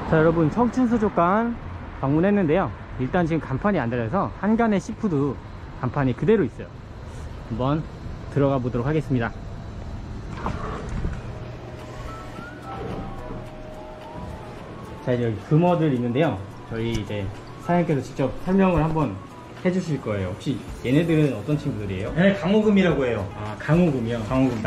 자, 여러분, 청춘수족관 방문했는데요. 일단 지금 간판이 안 달려서 한간의 시푸드 간판이 그대로 있어요. 한번 들어가 보도록 하겠습니다. 자, 이제 여기 금어들 있는데요. 저희 이제 사장님께서 직접 설명을 한번 해주실 거예요. 혹시 얘네들은 어떤 친구들이에요? 네, 강호금이라고 해요. 아, 강호금이요? 강호금,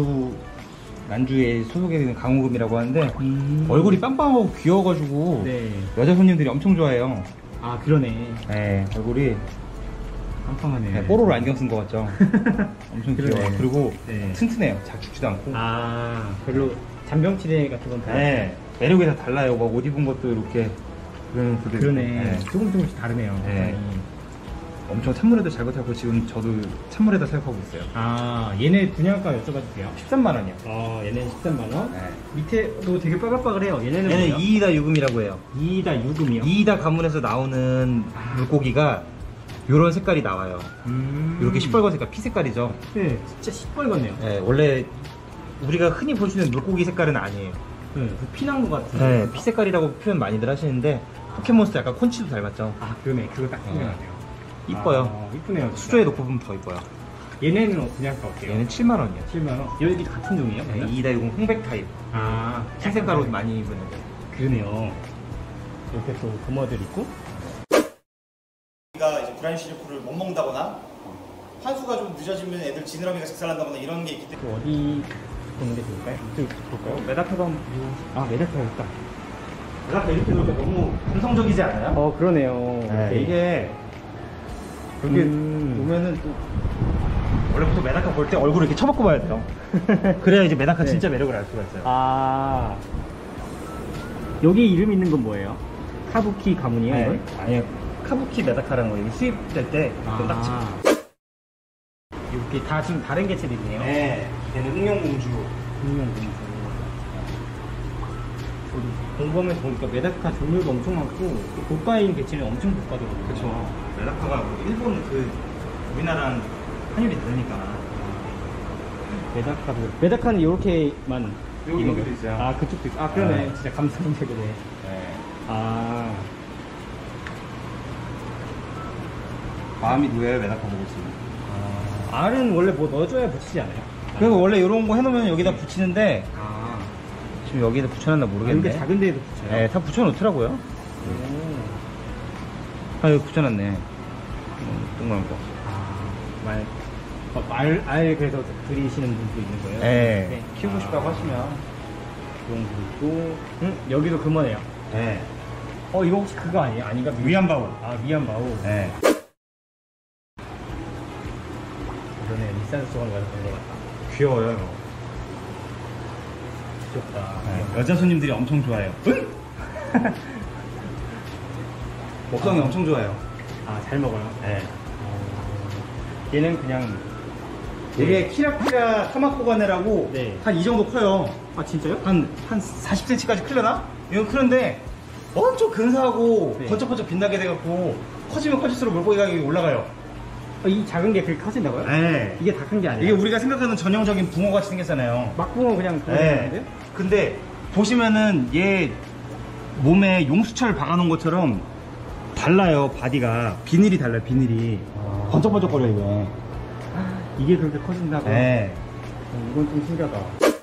난주에 소속해 있는 강호금이라고 하는데 얼굴이 빵빵하고 귀여워가지고 네. 여자 손님들이 엄청 좋아해요. 아, 그러네. 네, 얼굴이 빵빵하네. 네, 뽀로로 안경 쓴 것 같죠. 엄청 귀여워요. 그러네. 그리고 네. 튼튼해요. 잘 죽지도 않고. 아, 별로 잔병치레 같은 건 네, 매력이 다 달라요. 막 옷 입은 것도 이렇게 그런 그대로. 그러네. 네. 조금씩 다르네요. 네. 상당히. 엄청 찬물에도 잘 버티고 지금 저도 찬물에다 사육하고 있어요. 아, 얘네 분양가 여쭤봐도 돼요? 13만 원이요. 얘는 13만원? 네. 밑에도 되게 빠글빠글해요. 얘네는 얘는 뭐예요? 이이다 유금이라고 해요. 이이다 유금이요? 이이다 가문에서 나오는 물고기가 요런 색깔이 나와요. 이렇게 시뻘건 색깔, 피 색깔이죠. 네, 진짜 시뻘건네요. 네, 원래 우리가 흔히 볼 수 있는 물고기 색깔은 아니에요. 네, 그 피난 것 같은. 네, 피 색깔이라고 표현 많이들 하시는데 포켓몬스터 약간 콘치도 닮았죠. 아, 그러네. 그거 딱 생각나네요. 이뻐요. 아, 이쁘네요. 진짜. 수조에 놓고 보면 더 이뻐요. 얘네는 분양가 어때요? 얘는 7만 원이요. 7만원? 여기 같은 종이에요? 네, 이이다 유금 홍백 타입. 아, 흰색깔 옷 많이 입는 거. 그러네요. 이렇게 또 금어들 있고. 우리가 이제 브라인 시리코를 못 먹는다거나 환수가 좀 늦어지면 애들 지느러미가 작살난다거나 이런 게 있기 때문에 또 어디 보는 게 좋을까요? 이쪽 볼까요? 메다카가 메다카가 있다. 약간 이렇게 놓으니까 너무 감성적이지 않아요? 그러네요. 네, 이렇게. 이게 여기 보면은 또 원래부터 메다카 볼 때 얼굴을 이렇게 쳐박고 봐야 돼요. 그래야 이제 메다카 네. 진짜 매력을 알 수가 있어요. 아, 여기 이름 있는 건 뭐예요? 카부키 가문이요? 네. 이건? 아니요, 카부키 메다카라는 거 여기 수입될 때 딱지. 이렇게 다 지금 다른 개체들이네요. 네, 걔는 응용공주. 공룡공주. 공범에서 보니까 메다카 종류가 엄청 많고 또 고가인 개체는 엄청 고가더라고요. 그렇죠. 메다카가 일본 우리나라랑 환율이 다르니까. 메다카는 이렇게만 여기, 있는 여기도 거예요? 있어요. 아, 그쪽도 있어. 아, 그러네. 네. 진짜 감성적이네. 네. 아, 마음이 놓여요, 메다카 보고 있으면. 알은 원래 뭐 넣어줘야 붙이지 않아요? 그리고 원래 이런 거 해놓으면 여기다 붙이는데 아, 지금 여기다 붙여놨나 모르겠는데. 이렇게 작은 데에도 붙여요? 네, 다 붙여놓더라고요. 오. 아, 여기 붙여놨네. 동그란 거. 알 그래서 들이시는 분도 있는 거예요? 네. 키우고 싶다고 하시면. 그런 거 있고, 여기도 금어네요. 네. 이거 혹시 그거 아니에요? 아닌가? 위안바우. 아, 위안바우. 네. 그러네. 리산스 소관 가서 본것 같다. 귀여워요, 이거. 귀엽다. 네. 여자 손님들이 엄청 좋아해요. 응? 먹성이 엄청 좋아요. 아, 잘 먹어요? 네. 얘는 그냥. 이게 키라키라 타마코가네라고 네. 한 이 정도 커요. 아, 진짜요? 한 40cm까지 크려나? 이건 크는데 엄청 근사하고 네. 번쩍번쩍 빛나게 돼갖고 커지면 커질수록 물고기 가격이 올라가요. 이 작은 게 그렇게 커진다고요? 네. 이게 다 큰 게 아니에요? 이게 우리가 생각하는 전형적인 붕어같이 생겼잖아요. 막붕어 그냥 그거 네. 생겼는데? 근데 보시면은 얘 몸에 용수철 박아놓은 것처럼 달라요. 바디가 비늘이 달라요. 비늘이 번쩍번쩍거려요. 이게. 이게 그렇게 커진다고? 네. 이건 좀 신기하다.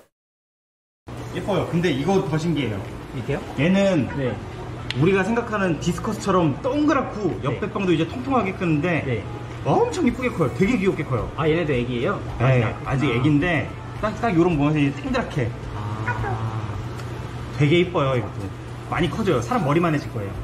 예뻐요. 근데 이거 더 신기해요. 이게요? 얘는 네. 우리가 생각하는 디스커스처럼 동그랗고 옆에 빵도 이제 통통하게 크는데 네. 엄청 이쁘게 커요. 되게 귀엽게 커요. 아, 얘네도 애기예요? 네, 아직 애기인데 딱 요런 모양이 탱드랗게 아. 되게 이뻐요. 이것도 많이 커져요. 사람 머리만 해질 거예요.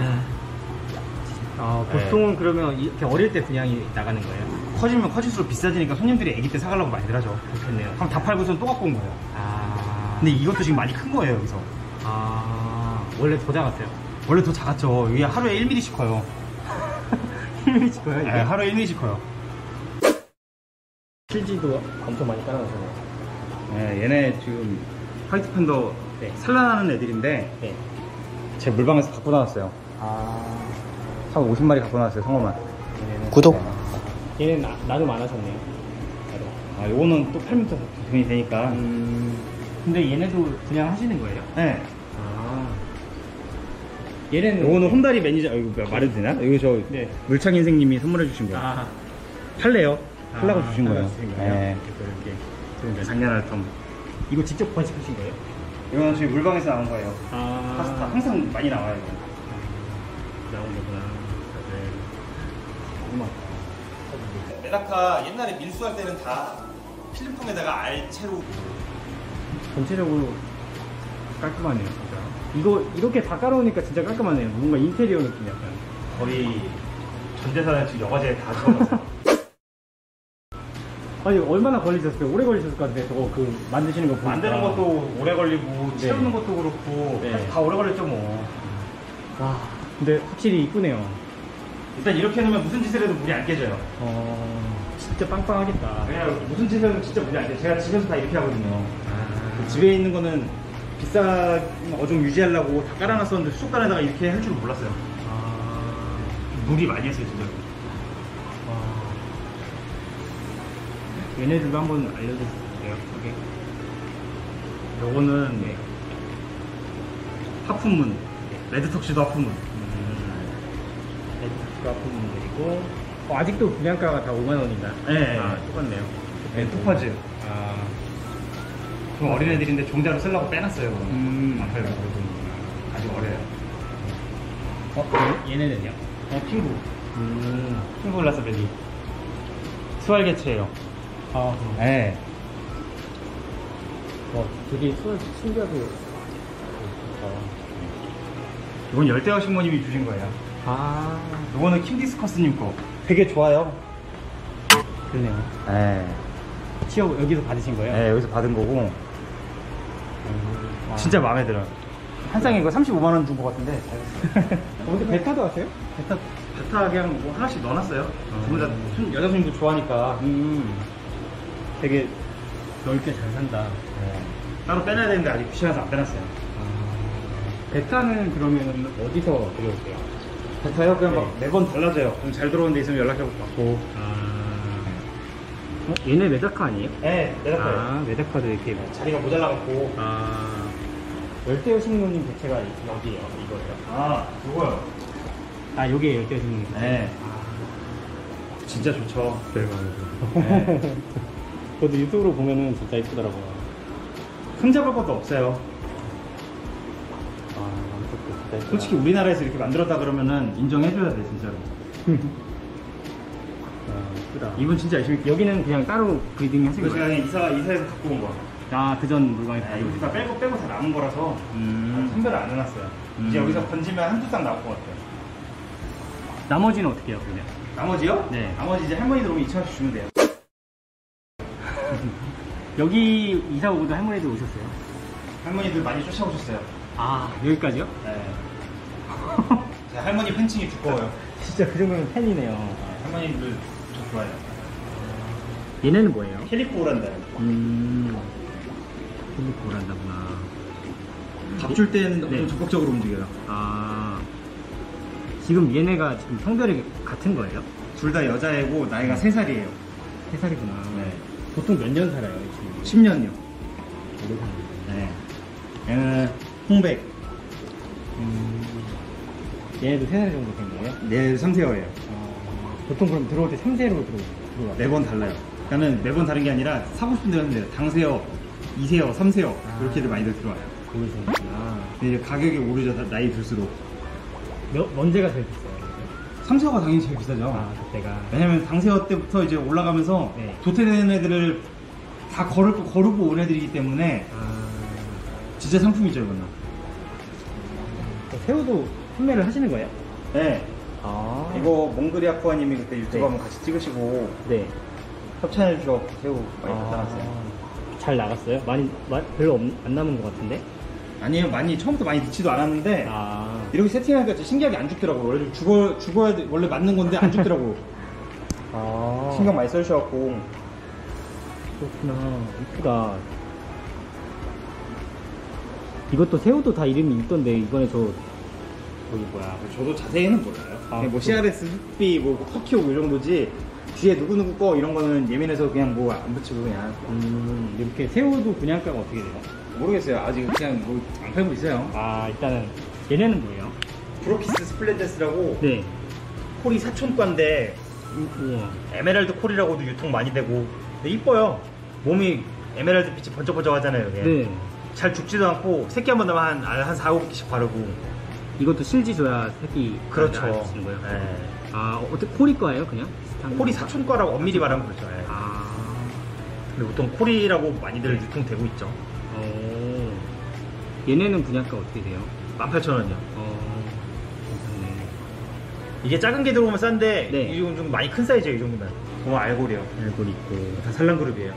보통은 그러면 이렇게 어릴 때 분양이 나가는 거예요? 커지면 커질수록 비싸지니까 손님들이 애기 때 사가려고 많이들 하죠. 그렇겠네요. 그럼 다 팔고선 또 갖고 온 거예요. 근데 이것도 지금 많이 큰 거예요. 여기서 원래 더 작았어요? 원래 더 작았죠. 이게 하루에 1mm씩 커요. 1mm 커요? 네, 하루에 1mm씩 커요. 실지도 엄청 많이 깔아놓으셨네요. 네, 얘네 지금 화이트 팬더 네. 산란하는 애들인데 네. 제 물방에서 갖고 나왔어요. 한 50마리 갖고 나왔어요. 성어만. 얘네는 구독. 얘는 나도 많아졌네요. 나도. 요거는 또 팔면 또 돈이 되니까. 근데 얘네도 그냥 하시는 거예요? 네. 얘는 요거는 홈다리 매니저, 이거 뭐야, 말해도 되나? 이거 저 네. 물창 인생님이 선물해 주신 거예요. 아, 팔래요? 팔라고 주신 팔라고 거예요. 주신 거예요? 네. 그래서 이렇게 좋은 거. 작년 알텀. 이거 직접 번식하신 거예요? 이거는 저희 물방에서 나온 거예요. 아, 파스타 항상 많이 나와요. 이거. 나온 거구나. 네. 고마워. 메다카 옛날에 밀수할 때는 다 필름통에다가 알채로 전체적으로 깔끔하네요, 진짜. 이거 이렇게 다 깔아오니까 진짜 깔끔하네요. 뭔가 인테리어 느낌 약간. 거의 전재산을 지금 여과제에 다 집어넣었어요. 아니 얼마나 걸리셨어요? 오래 걸리셨을 것 같은데 저거 그 만드시는 거 보니까. 만드는 것도 오래 걸리고 네. 채우는 것도 그렇고 네. 사실 다 오래 걸렸죠 뭐. 와, 근데 확실히 이쁘네요. 일단 이렇게 해놓으면 무슨 짓을 해도 물이 안 깨져요. 진짜 빵빵하겠다. 그냥 무슨 짓을 해도 진짜 물이 안 깨져요. 제가 집에서 다 이렇게 하거든요. 아, 집에 있는 거는 비싼 어종 유지하려고 다 깔아놨었는데 수족관에다가 이렇게 할 줄은 몰랐어요. 무리 많이 했어요 진짜. 얘네들도 한번 알려주세요. 이게. 요거는 네. 하품문, 레드톡시도 하품문. 레드가 분들이고 아직도 분양가가 다 5만 원인가? 네. 아, 똑같네요. 네, 토파즈. 아, 좀 어린애들인데 종자로 쓰려고 빼놨어요. 안 팔고. 아직 어려요. 얘네는요? 핑구. 핑구 라스베리. 수알개체예요. 아, 네. 되게 신기하게. 이건 열대어 식모님이 주신 거예요. 아, 이거는 킹디스커스님 거. 되게 좋아요. 그러네요. 네. 취업 여기서 받으신 거예요? 네, 여기서 받은 거고. 와. 진짜 마음에 들어요. 한 쌍에 이거 35만원 준 거 같은데. 근데 베타도 하세요? 베타 그냥 뭐 하나씩 넣어놨어요. 전부 다 여자 손님도 좋아하니까. 되게 넓게 잘 산다. 따로 빼놔야 되는데 아직 귀찮아서 안 빼놨어요. 베타는 그러면 어디서 들여오세요? 베타요? 그냥 네. 막 매번 달라져요. 그럼 잘 들어오는 데 있으면 연락해볼까. 얘네 메다카 아니에요? 네, 내가 아, 메다카도 이렇게. 자리가 모자라갖고. 열대어 식물님 개체가 어디예요? 이거예요? 아, 이거요. 아, 요게 열대어 식물님. 네. 진짜 좋죠. 네. 저도 유튜브로 보면은 진짜 이쁘더라고요. 흠잡을 것도 없어요. 진짜 이쁘다. 솔직히 우리나라에서 이렇게 만들었다 그러면은 인정해줘야 돼, 진짜로. 이쁘다. 이분 진짜 열심히. 여기는 그냥 따로 브리딩 하신 이거 제가 거예요? 그냥 이사해서 갖고 온 거. 아, 그전 물건이 다 네, 여기 다 빼고 다 남은 거라서 선별을 안 해놨어요. 이제 음. 여기서 건지면 한두 쌍 나올 것 같아요. 나머지는 어떻게 해요, 그러면? 나머지요? 네. 나머지 이제 할머니 들어오면 2,000원씩 주면 돼요. 여기 이사 오고도 할머니들 오셨어요? 할머니들 많이 쫓아오셨어요. 아, 여기까지요? 네. 제 할머니 팬층이 두꺼워요. 진짜 그 정도면 팬이네요. 할머니들 좀 좋아해요. 얘네는 뭐예요? 캘리포 오란다요. 캘리포 오란다구나. 밥 줄 때는 네. 엄청 적극적으로 움직여요. 아, 지금 얘네가 지금 성별이 같은 거예요? 둘 다 여자애고 나이가 3살이에요. 3살이구나. 네. 보통 몇 년 살아요, 지금? 10년요. 오래 사는 네. 얘는 홍백. 얘네도 3살 정도 된 거예요? 네, 3세어예요. 보통 그럼 들어올 때 3세로 들어와요? 매번 달라요. 그러니까는 매번 다른 게 아니라 사고 싶은 대로 하면 돼요. 당세어, 2세어, 3세어 이렇게들 많이들 들어와요. 거기서 있구나. 근데 이제 가격이 오르죠. 나이 들수록. 언제가 제일 비싸요? 3세어가 당연히 제일 비싸죠. 아, 그때가. 왜냐면 당세어 때부터 이제 올라가면서 네. 도태되는 애들을 다 거르고 온 애들이기 때문에 진짜 상품이죠, 이거는. 새우도 판매를 하시는 거예요? 네. 아. 이거 몽그리 아쿠아님이 그때 유튜브 네. 한번 같이 찍으시고 네. 협찬해 주셔서 새우 많이 갖다 놨어요. 잘 나갔어요? 별로 안 남은 것 같은데? 아니에요, 처음부터 많이 넣지도 않았는데 아. 이렇게 세팅하니까 진짜 신기하게 안 죽더라고요. 원래 좀 죽어야 돼, 원래 맞는 건데 안 죽더라고. 아. 신경 많이 써주셔갖고. 그렇구나. 이쁘다. 이것도 새우도 다 이름이 있던데, 이번에 저기 뭐야. 저도 자세히는 몰라요. 아, 뭐 CRS, 흑비, 뭐 터키오 이 정도지 뒤에 누구누구 거 이런 거는 예민해서 그냥 뭐 안 붙이고 그냥. 이렇게 새우도 분양가가 어떻게 돼요? 모르겠어요. 아직 그냥 뭐 안 팔고 있어요. 아, 일단은 얘네는 뭐예요? 브로키스 스플렌데스라고 네. 콜이 사촌과인데 우와. 에메랄드 콜이라고도 유통 많이 되고 근데 이뻐요. 몸이 에메랄드 빛이 번쩍번쩍 하잖아요. 이게. 네. 잘 죽지도 않고 새끼 한 번 나면 한 4, 5개씩 바르고. 이것도 실지 줘야 새끼 그렇죠. 하시는 거예요? 네. 아, 어떻게 콜이 그냥? 콜이 사촌과라고 엄밀히 말하면 그렇죠. 네. 아. 근데 보통 콜이라고 많이들 유통되고 있죠. 얘네는 분양가 어떻게 돼요? 18,000원이요. 괜찮네. 이게 작은 게 들어오면 싼데 네. 이건 좀 많이 큰 사이즈예요. 이 정도면. 보면 알골이요. 알골 있고. 다 산란그룹이에요.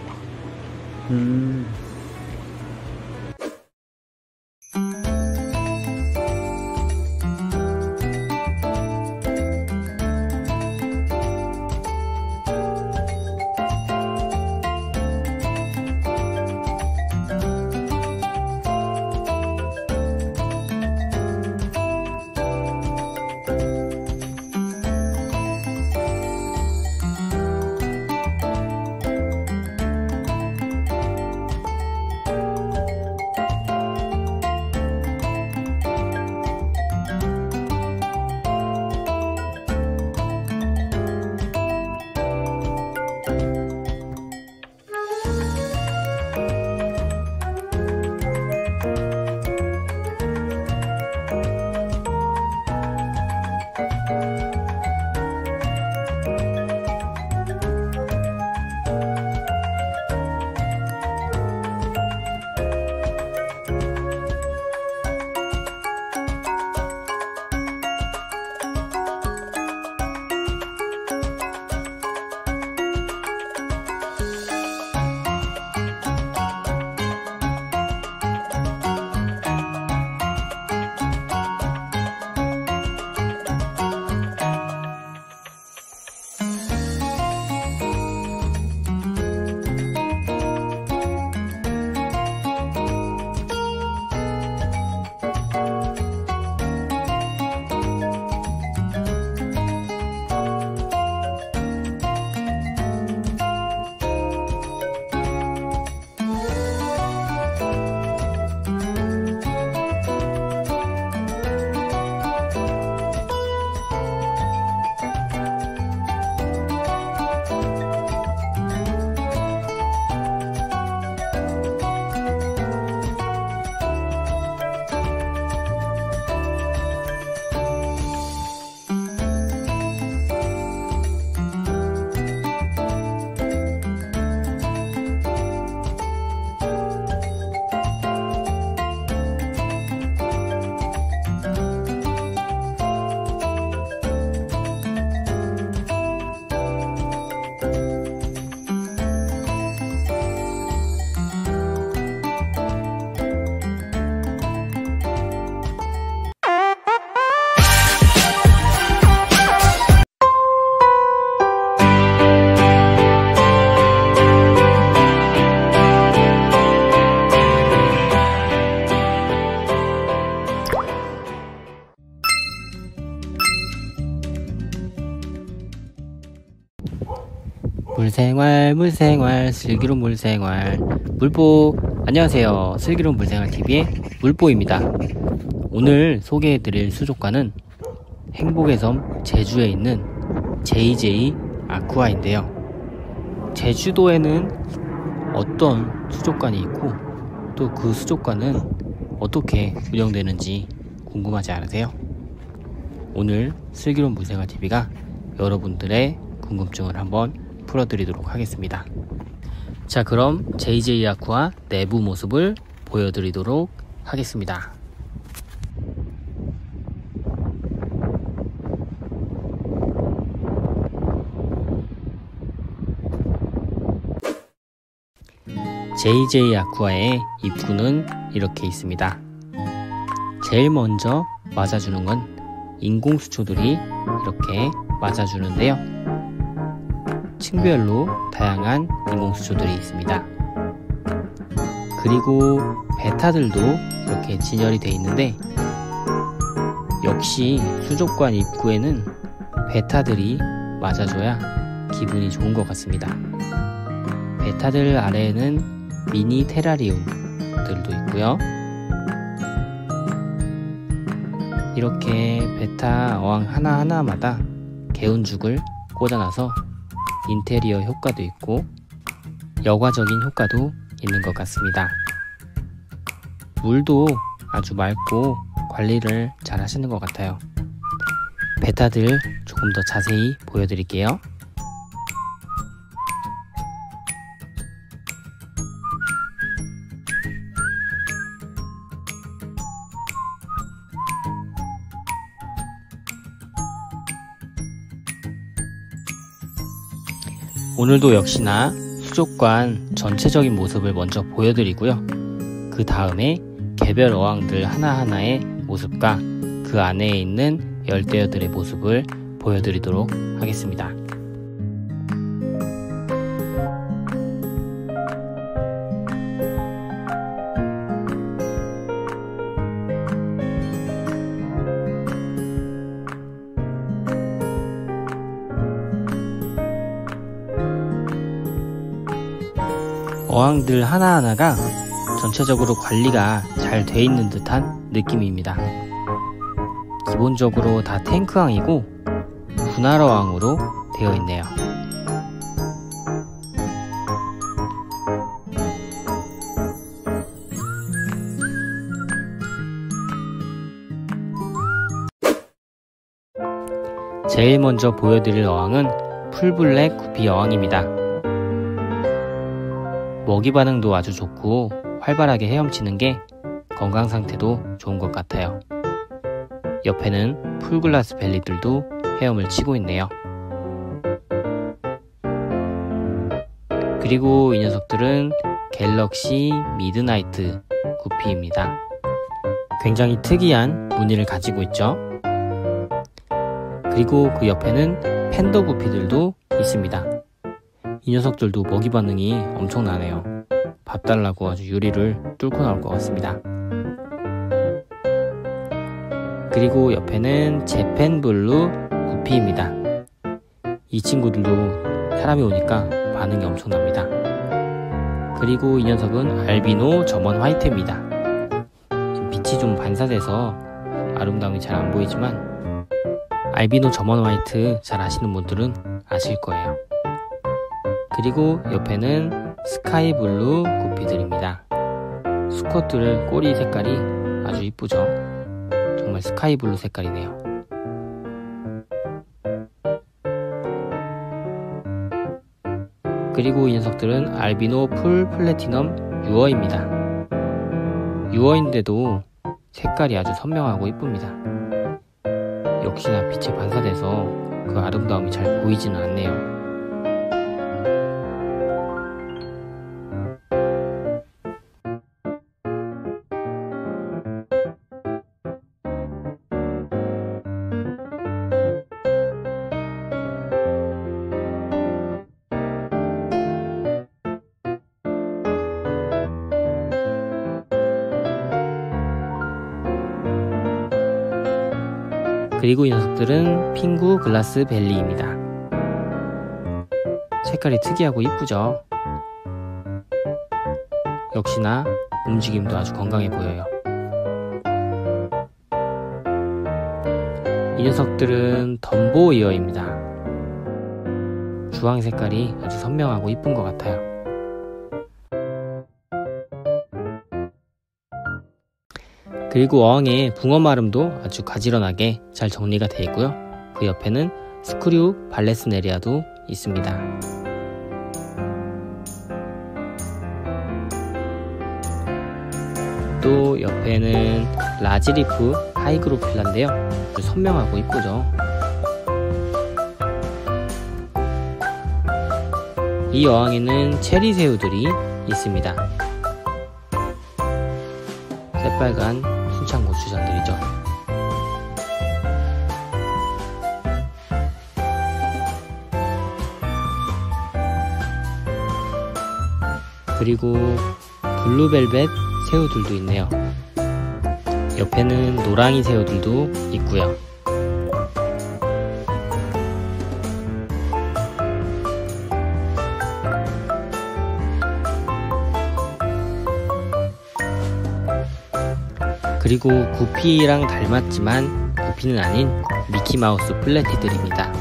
물생활 슬기로운 물생활 물보. 안녕하세요, 슬기로운 물생활TV의 물보입니다. 오늘 소개해드릴 수족관은 행복의 섬 제주에 있는 JJ 아쿠아인데요. 제주도에는 어떤 수족관이 있고 또 그 수족관은 어떻게 운영되는지 궁금하지 않으세요? 오늘 슬기로운 물생활TV가 여러분들의 궁금증을 한번 풀어드리도록 하겠습니다. 자, 그럼 JJ 아쿠아 내부 모습을 보여드리도록 하겠습니다. JJ 아쿠아의 입구는 이렇게 있습니다. 제일 먼저 맞아주는 건 인공수초들이 이렇게 맞아주는데요. 층별로 다양한 인공수초들이 있습니다. 그리고 베타들도 이렇게 진열이 되어 있는데, 역시 수족관 입구에는 베타들이 맞아줘야 기분이 좋은 것 같습니다. 베타들 아래에는 미니 테라리움들도 있고요. 이렇게 베타 어항 하나하나마다 개운죽을 꽂아놔서 인테리어 효과도 있고 여과적인 효과도 있는 것 같습니다. 물도 아주 맑고 관리를 잘 하시는 것 같아요. 베타들 조금 더 자세히 보여드릴게요. 오늘도 역시나 수족관 전체적인 모습을 먼저 보여드리고요. 그 다음에 개별 어항들 하나하나의 모습과 그 안에 있는 열대어들의 모습을 보여드리도록 하겠습니다. 어항들 하나하나가 전체적으로 관리가 잘 돼 있는 듯한 느낌입니다. 기본적으로 다 탱크항이고 분할어항으로 되어 있네요. 제일 먼저 보여드릴 어항은 풀블랙 구피 어항입니다. 먹이 반응도 아주 좋고 활발하게 헤엄치는 게 건강 상태도 좋은 것 같아요. 옆에는 풀글라스 벨리들도 헤엄을 치고 있네요. 그리고 이 녀석들은 갤럭시 미드나이트 구피입니다. 굉장히 특이한 무늬를 가지고 있죠. 그리고 그 옆에는 팬더 구피들도 있습니다. 이 녀석들도 먹이 반응이 엄청나네요. 밥 달라고 아주 유리를 뚫고 나올 것 같습니다. 그리고 옆에는 재팬블루 구피입니다. 이 친구들도 사람이 오니까 반응이 엄청납니다. 그리고 이 녀석은 알비노 점원 화이트입니다. 지금 빛이 좀 반사돼서 아름다움이 잘 안 보이지만 알비노 점원 화이트 잘 아시는 분들은 아실 거예요. 그리고 옆에는 스카이블루 구피들입니다. 수컷들 꼬리 색깔이 아주 이쁘죠. 정말 스카이블루 색깔이네요. 그리고 이 녀석들은 알비노 풀 플래티넘 유어입니다. 유어인데도 색깔이 아주 선명하고 이쁩니다. 역시나 빛에 반사돼서 그 아름다움이 잘 보이지는 않네요. 그리고 이 녀석들은 핑구 글라스 벨리입니다. 색깔이 특이하고 이쁘죠? 역시나 움직임도 아주 건강해 보여요. 이 녀석들은 덤보 이어입니다. 주황 색깔이 아주 선명하고 이쁜 것 같아요. 그리고 어항의 붕어마름도 아주 가지런하게 잘 정리가 되어 있고요. 그 옆에는 스크류 발레스네리아도 있습니다. 또 옆에는 라지리프 하이그로필라인데요. 아주 선명하고 이쁘죠. 이 어항에는 체리새우들이 있습니다. 새빨간 순창 고추장들이죠. 그리고 블루벨벳 새우들도 있네요. 옆에는 노랑이 새우들도 있고요. 그리고 구피랑 닮았지만 구피는 아닌 미키마우스 플래티들입니다.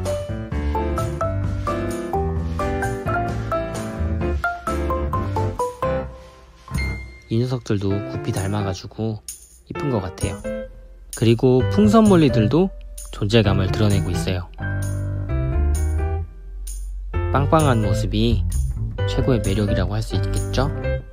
이 녀석들도 구피 닮아가지고 이쁜 것 같아요. 그리고 풍선몰리들도 존재감을 드러내고 있어요. 빵빵한 모습이 최고의 매력이라고 할 수 있겠죠?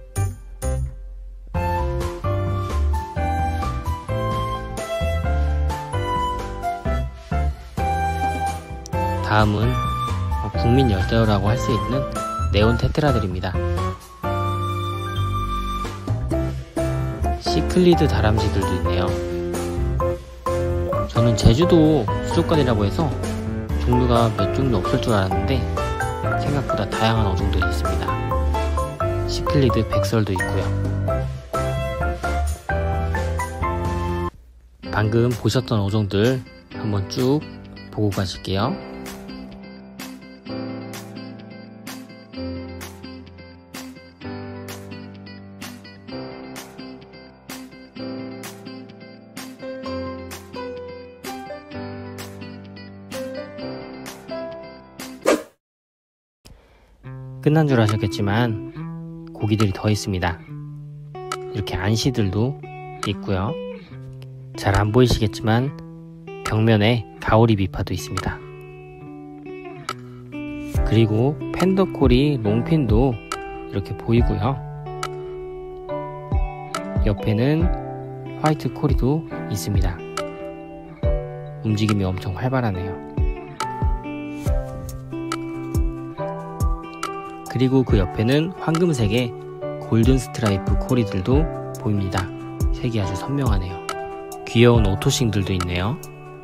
다음은 국민 열대어라고 할 수 있는 네온 테트라들입니다. 시클리드 다람쥐들도 있네요. 저는 제주도 수족관이라고 해서 종류가 몇 종류 없을 줄 알았는데 생각보다 다양한 어종들이 있습니다. 시클리드 백설도 있고요. 방금 보셨던 어종들 한번 쭉 보고 가실게요. 끝난 줄 아셨겠지만 고기들이 더 있습니다. 이렇게 안시들도 있고요. 잘 안 보이시겠지만 벽면에 가오리 비파도 있습니다. 그리고 팬더코리 롱핀도 이렇게 보이고요. 옆에는 화이트 코리도 있습니다. 움직임이 엄청 활발하네요. 그리고 그 옆에는 황금색의 골든 스트라이프 코리들도 보입니다. 색이 아주 선명하네요. 귀여운 오토싱들도 있네요.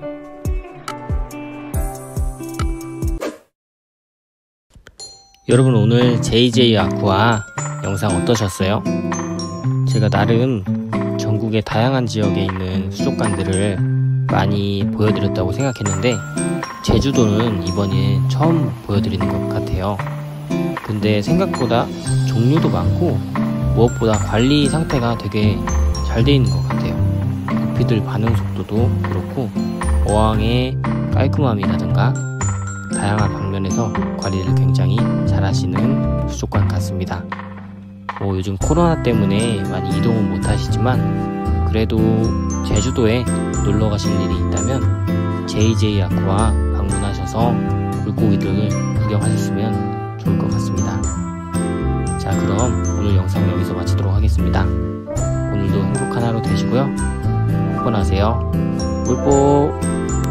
여러분, 오늘 JJ 아쿠아 영상 어떠셨어요? 제가 나름 전국의 다양한 지역에 있는 수족관들을 많이 보여드렸다고 생각했는데 제주도는 이번에 처음 보여드리는 것 같아요. 근데 생각보다 종류도 많고 무엇보다 관리 상태가 되게 잘 돼 있는 것 같아요. 구피들 반응 속도도 그렇고 어항의 깔끔함이라든가 다양한 방면에서 관리를 굉장히 잘 하시는 수족관 같습니다. 요즘 코로나 때문에 많이 이동은 못 하시지만 그래도 제주도에 놀러 가실 일이 있다면 JJ 아쿠아 방문하셔서 물고기들을 구경하셨으면 좋을 것 같습니다. 자, 그럼 오늘 영상 여기서 마치도록 하겠습니다. 오늘도 행복한 하루 되시고요. 복권하세요. 뿔뽀.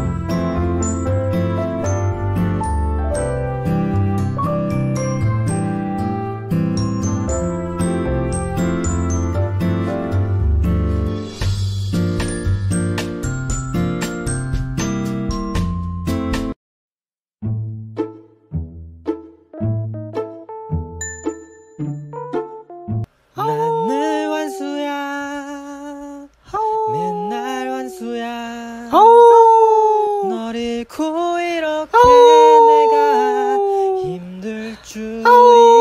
늘 완수야 맨날 완수야 널 잃고 이렇게 내가 힘들 줄이야.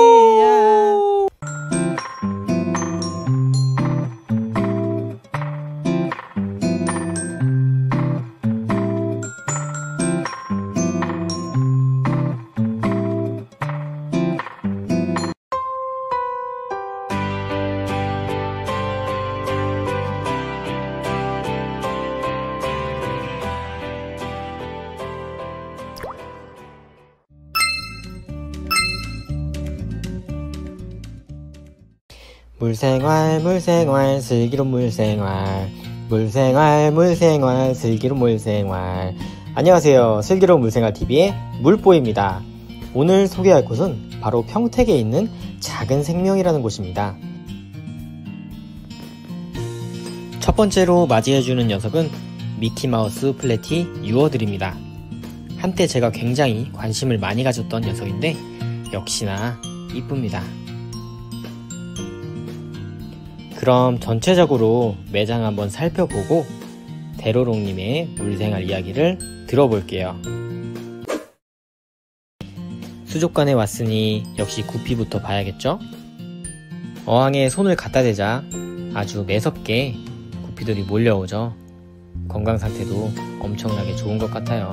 물생활 물생활 슬기로운 물생활 물생활 물생활 슬기로운 물생활. 안녕하세요, 슬기로운 물생활TV의 물뽀입니다. 오늘 소개할 곳은 바로 평택에 있는 작은 생명이라는 곳입니다. 첫 번째로 맞이해주는 녀석은 미키마우스 플래티 유어들입니다. 한때 제가 굉장히 관심을 많이 가졌던 녀석인데 역시나 이쁩니다. 그럼 전체적으로 매장 한번 살펴보고 대로롱님의 물생활 이야기를 들어볼게요. 수족관에 왔으니 역시 구피부터 봐야겠죠? 어항에 손을 갖다 대자 아주 매섭게 구피들이 몰려오죠. 건강 상태도 엄청나게 좋은 것 같아요.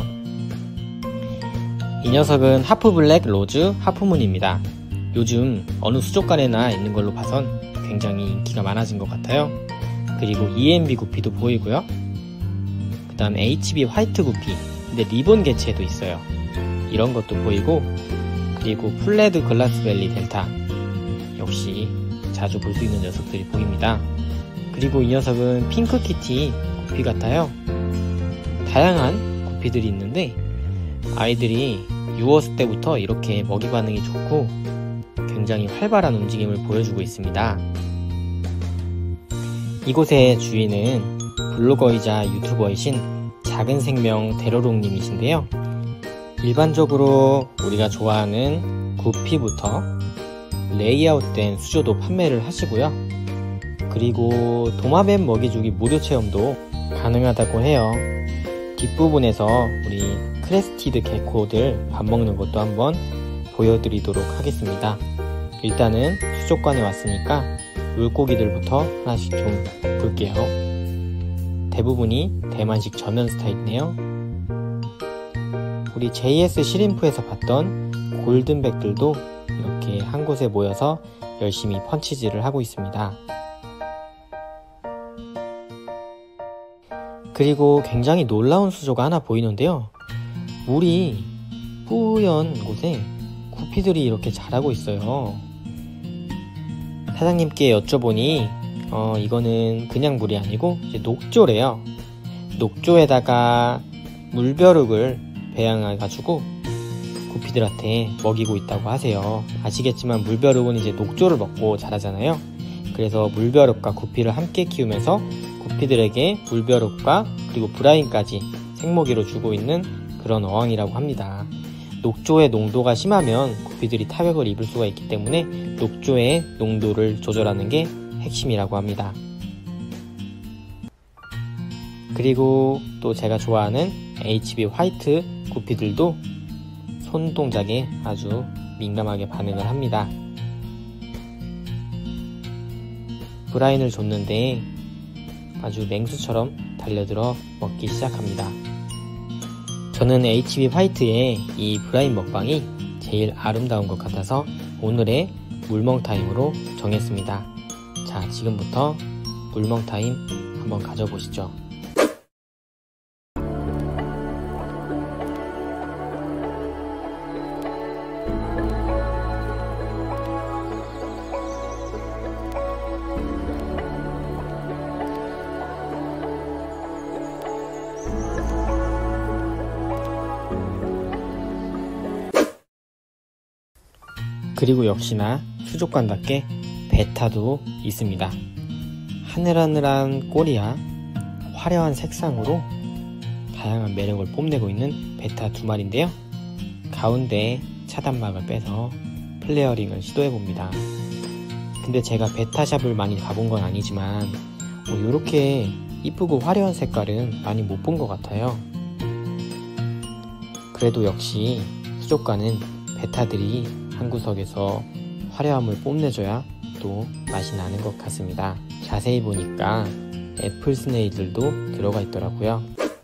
이 녀석은 하프블랙 로즈 하프문입니다. 요즘 어느 수족관에나 있는 걸로 봐선 굉장히 인기가 많아진 것 같아요. 그리고 EMB 구피도 보이고요. 그 다음 HB 화이트 구피, 근데 리본 개체도 있어요. 이런 것도 보이고, 그리고 플레드 글라스벨리 델타, 역시 자주 볼 수 있는 녀석들이 보입니다. 그리고 이 녀석은 핑크키티 구피 같아요. 다양한 구피들이 있는데 아이들이 유었을 때부터 이렇게 먹이 반응이 좋고 굉장히 활발한 움직임을 보여주고 있습니다. 이곳의 주인은 블로거이자 유튜버이신 작은 생명 대로롱님이신데요. 일반적으로 우리가 좋아하는 구피부터 레이아웃된 수조도 판매를 하시고요. 그리고 도마뱀 먹이주기 무료 체험도 가능하다고 해요. 뒷부분에서 우리 크레스티드 개코들 밥 먹는 것도 한번 보여드리도록 하겠습니다. 일단은 수족관에 왔으니까 물고기들부터 하나씩 좀 볼게요. 대부분이 대만식 저면 스타일이네요. 우리 JS 시림프에서 봤던 골든백들도 이렇게 한 곳에 모여서 열심히 펀치질을 하고 있습니다. 그리고 굉장히 놀라운 수조가 하나 보이는데요. 물이 뿌연 곳에 구피들이 이렇게 자라고 있어요. 사장님께 여쭤보니 이거는 그냥 물이 아니고 이제 녹조래요. 녹조에다가 물벼룩을 배양해가지고 구피들한테 먹이고 있다고 하세요. 아시겠지만 물벼룩은 이제 녹조를 먹고 자라잖아요. 그래서 물벼룩과 구피를 함께 키우면서 구피들에게 물벼룩과 그리고 브라인까지 생먹이로 주고 있는 그런 어항이라고 합니다. 녹조의 농도가 심하면 구피들이 타격을 입을 수가 있기 때문에 녹조의 농도를 조절하는 게 핵심이라고 합니다. 그리고 또 제가 좋아하는 HB 화이트 구피들도 손 동작에 아주 민감하게 반응을 합니다. 브라인을 줬는데 아주 맹수처럼 달려들어 먹기 시작합니다. 저는 HB 화이트의 이 브라인 먹방이 제일 아름다운 것 같아서 오늘의 물멍 타임으로 정했습니다. 자, 지금부터 물멍 타임 한번 가져보시죠. 그리고 역시나 수족관답게 베타도 있습니다. 하늘하늘한 꼬리와 화려한 색상으로 다양한 매력을 뽐내고 있는 베타 두 마리인데요. 가운데 차단막을 빼서 플레어링을 시도해봅니다. 근데 제가 베타샵을 많이 가본 건 아니지만 이렇게 이쁘고 화려한 색깔은 많이 못 본 것 같아요. 그래도 역시 수족관은 베타들이 한 구석에서 화려함을 뽐내줘야 또 맛이 나는 것 같습니다. 자세히 보니까 애플 스네일들도 들어가 있더라고요.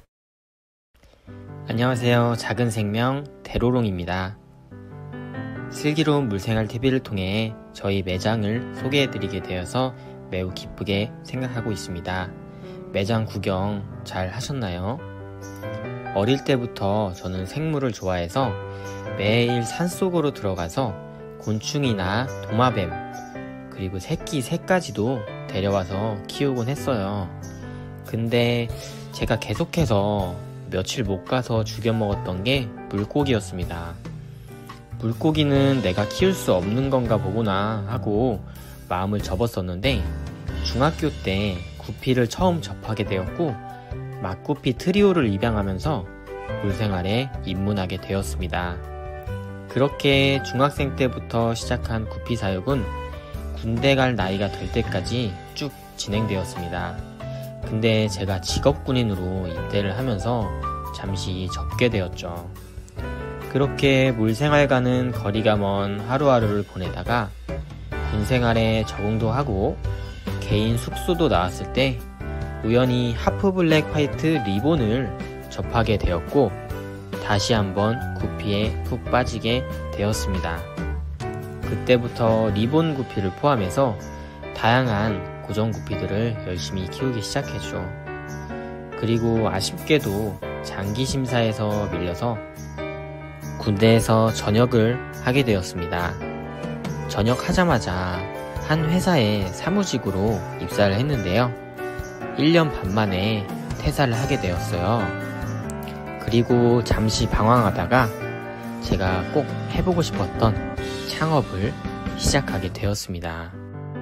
안녕하세요. 작은 생명 대로롱입니다. 슬기로운 물생활 TV를 통해 저희 매장을 소개해드리게 되어서 매우 기쁘게 생각하고 있습니다. 매장 구경 잘 하셨나요? 어릴 때부터 저는 생물을 좋아해서 매일 산속으로 들어가서 곤충이나 도마뱀 그리고 새끼 새까지도 데려와서 키우곤 했어요. 근데 제가 계속해서 며칠 못 가서 죽여 먹었던 게 물고기였습니다. 물고기는 내가 키울 수 없는 건가 보구나 하고 마음을 접었었는데 중학교 때 구피를 처음 접하게 되었고 막구피 트리오를 입양하면서 물생활에 입문하게 되었습니다. 그렇게 중학생 때부터 시작한 구피 사육은 군대 갈 나이가 될 때까지 쭉 진행되었습니다. 근데 제가 직업군인으로 입대를 하면서 잠시 접게 되었죠. 그렇게 물생활과는 거리가 먼 하루하루를 보내다가 군생활에 적응도 하고 개인 숙소도 나왔을 때 우연히 하프 블랙 화이트 리본을 접하게 되었고 다시 한번 구피에 푹 빠지게 되었습니다. 그때부터 리본 구피를 포함해서 다양한 고정 구피들을 열심히 키우기 시작했죠. 그리고 아쉽게도 장기 심사에서 밀려서 군대에서 전역을 하게 되었습니다. 전역하자마자 한 회사에 사무직으로 입사를 했는데요. 1년 반 만에 퇴사를 하게 되었어요. 그리고 잠시 방황하다가 제가 꼭 해보고 싶었던 창업을 시작하게 되었습니다.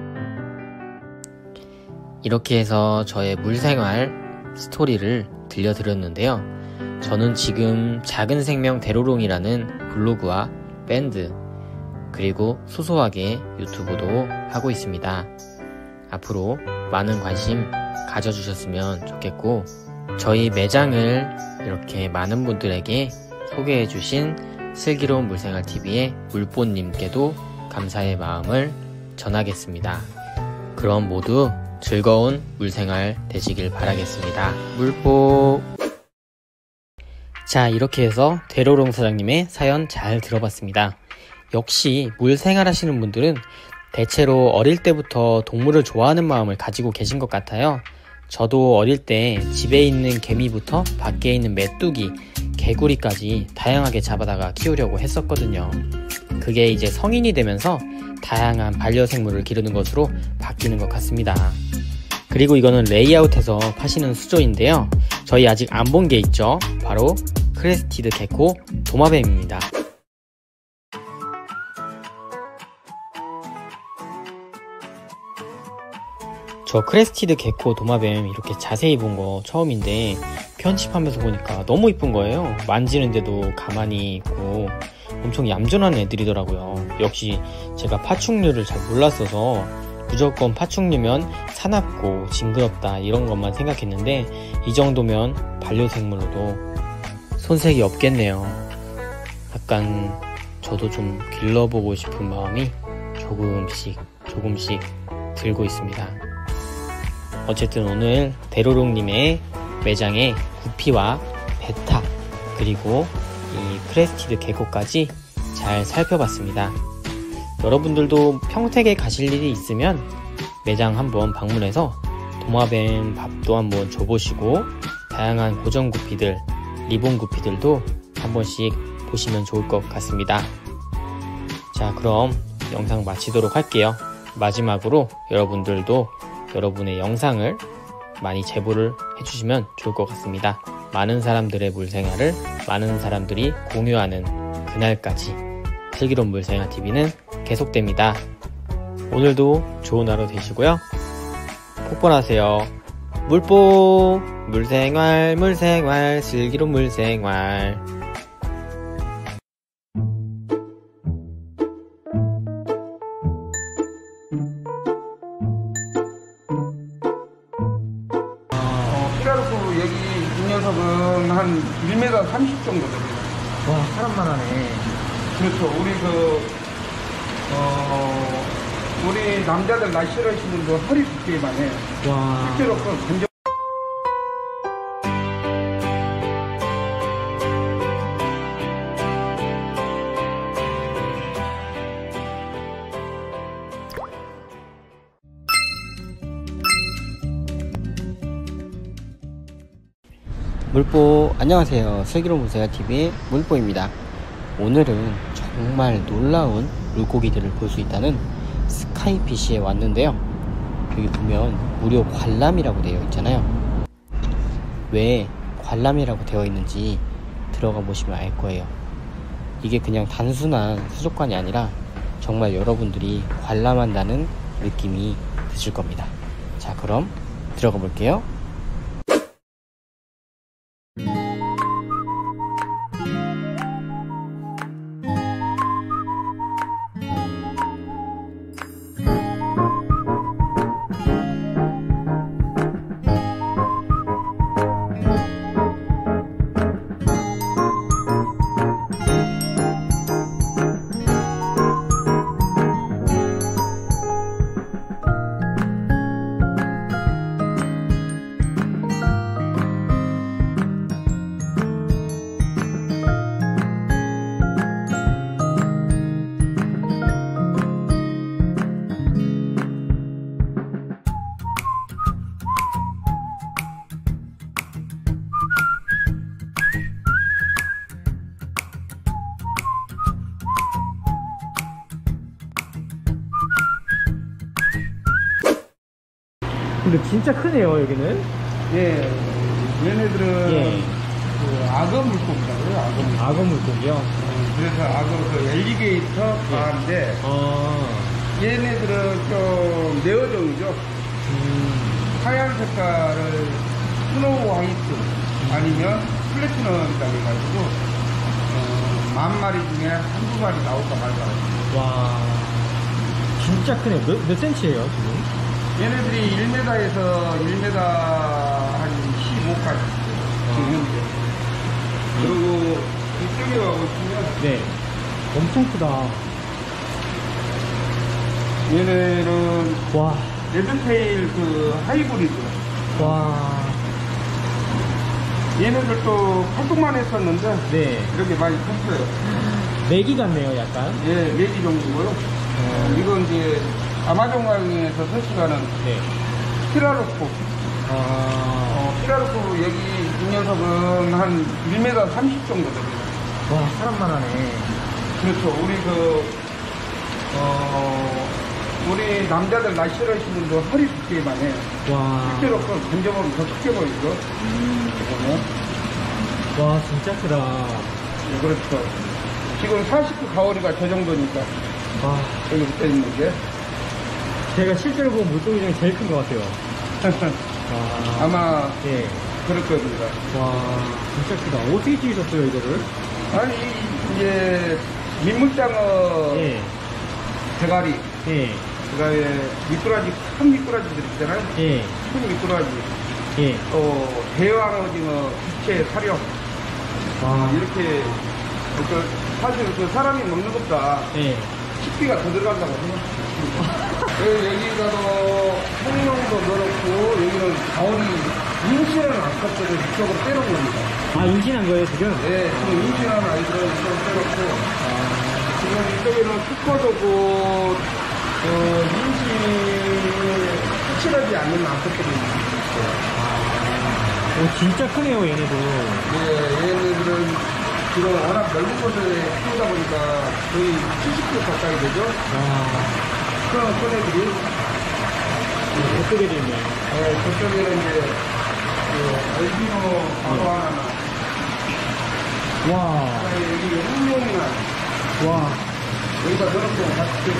이렇게 해서 저의 물생활 스토리를 들려드렸는데요. 저는 지금 작은 생명 대로롱이라는 블로그와 밴드 그리고 소소하게 유튜브도 하고 있습니다. 앞으로 많은 관심 가져주셨으면 좋겠고 저희 매장을 이렇게 많은 분들에게 소개해주신 슬기로운 물생활TV의 물보님께도 감사의 마음을 전하겠습니다. 그럼 모두 즐거운 물생활 되시길 바라겠습니다. 물보. 자, 이렇게 해서 대로롱 사장님의 사연 잘 들어봤습니다. 역시 물생활 하시는 분들은 대체로 어릴 때부터 동물을 좋아하는 마음을 가지고 계신 것 같아요. 저도 어릴 때 집에 있는 개미부터 밖에 있는 메뚜기, 개구리까지 다양하게 잡아다가 키우려고 했었거든요. 그게 이제 성인이 되면서 다양한 반려생물을 기르는 것으로 바뀌는 것 같습니다. 그리고 이거는 레이아웃해서 파시는 수조인데요. 저희 아직 안 본 게 있죠. 바로 크레스티드 개코 도마뱀입니다. 저 크레스티드 개코 도마뱀 이렇게 자세히 본 거 처음인데 편집하면서 보니까 너무 이쁜 거예요. 만지는데도 가만히 있고 엄청 얌전한 애들이더라고요. 역시 제가 파충류를 잘 몰랐어서 무조건 파충류면 사납고 징그럽다 이런 것만 생각했는데 이 정도면 반려생물로도 손색이 없겠네요. 약간 저도 좀 길러보고 싶은 마음이 조금씩 들고 있습니다. 어쨌든 오늘 대로롱님의 매장에 구피와 베타 그리고 이 크레스티드 개코까지 잘 살펴봤습니다. 여러분들도 평택에 가실 일이 있으면 매장 한번 방문해서 도마뱀 밥도 한번 줘보시고 다양한 고정 구피들, 리본 구피들도 한 번씩 보시면 좋을 것 같습니다. 자, 그럼 영상 마치도록 할게요. 마지막으로 여러분들도 여러분의 영상을 많이 제보를 해주시면 좋을 것 같습니다. 많은 사람들의 물생활을 많은 사람들이 공유하는 그날까지 슬기로운 물생활TV는 계속됩니다. 오늘도 좋은 하루 되시고요. 폭발하세요. 물보 물생활 슬기로운 물생활. 피라로코 여기 이 녀석은 한 1m 30 정도 됩니다. 와, 사람만 하네. 그렇죠. 우리 남자들 날 싫어하시는 거 허리 두께만 해요. 와. 실제로 그 건조. 물보 안녕하세요. 슬기로운 물생활TV의 물보입니다. 오늘은 정말 놀라운 물고기들을 볼 수 있다는 스카이피쉬에 왔는데요. 여기 보면 무료 관람이라고 되어 있잖아요. 왜 관람이라고 되어 있는지 들어가 보시면 알 거예요. 이게 그냥 단순한 수족관이 아니라 정말 여러분들이 관람한다는 느낌이 드실 겁니다. 자, 그럼 들어가 볼게요. 근데 진짜 크네요, 여기는. 예. 얘네들은 예. 그 악어 물고기라고 해요, 악어 물고기. 악어 물고기요? 그래서 악어 그 엘리게이터 과인데 얘네들은 좀 네어종이죠. 하얀 색깔을 스노우 화이트 아니면 플래티넘이라고 해가지고 10,000마리 중에 한두 마리 나올까 말까. 와, 진짜 크네요. 몇 센치예요, 지금? 얘네들이 1m에서 1m 한 15까지 지금 현재. 그리고 이쪽에 와보시면 네. 엄청 크다. 얘네는 와, 레드테일 그 하이브리드. 와. 얘네들도 활동만 했었는데 네. 이렇게 많이 컸어요. 메기 같네요, 약간. 예, 메기 정도고요. 이건 이제 아마존 강에서 서식하는 네. 피라로코. 피라로코 여기 이 녀석은 한 1m 30 정도 됩니다. 와, 사람만 하네. 그렇죠. 우리 남자들 날 싫어하시는 분들 허리 두께만 해요. 와. 실제로 그걸 던져보면 더 크게 보이죠. 보면. 와, 진짜 크다. 네, 그렇죠. 지금 49 가오리가 저 정도니까 와. 여기 붙어 있는 게. 제가 실제로 본 물고기 중에 제일 큰 것 같아요. 와. 아마 예. 그럴 겁니다. 와, 진짜 크다. 어떻게 찍으셨어요, 이거를? 아니, 이제 민물장어 예. 대가리, 예. 그다음에 미꾸라지, 큰 미꾸라지들 있잖아요. 예. 큰 미꾸라지, 예. 또 대왕어징어, 부채, 사령 와. 이렇게 사실 그 사람이 먹는 것보다 예. 식비가 더 들어간다고 생각합니다. 여기다도 청룡도 넣어놓고 여기는 가오리 임신하는 아까들을 이쪽으로 빼놓은 겁니다. 아, 임신한 거예요, 지금? 네, 지금 임신하는 아이들은 이쪽으로 빼놓고 지금 이쪽에는 특허도고 임신이 확실하지 않는 암컷들이 있어요. 오, 진짜 크네요, 얘네도. 네, 얘네들은 지금 워낙 넓은 곳에 키우다 보니까 거의 70kg 가까이 되죠. 와. 그런 애들이 어떻게 됐네. 저쪽에는 이제 그 알비노 바로 하나, 와. 여기 홍룡이나 와. 여기다 넣어놓고 같이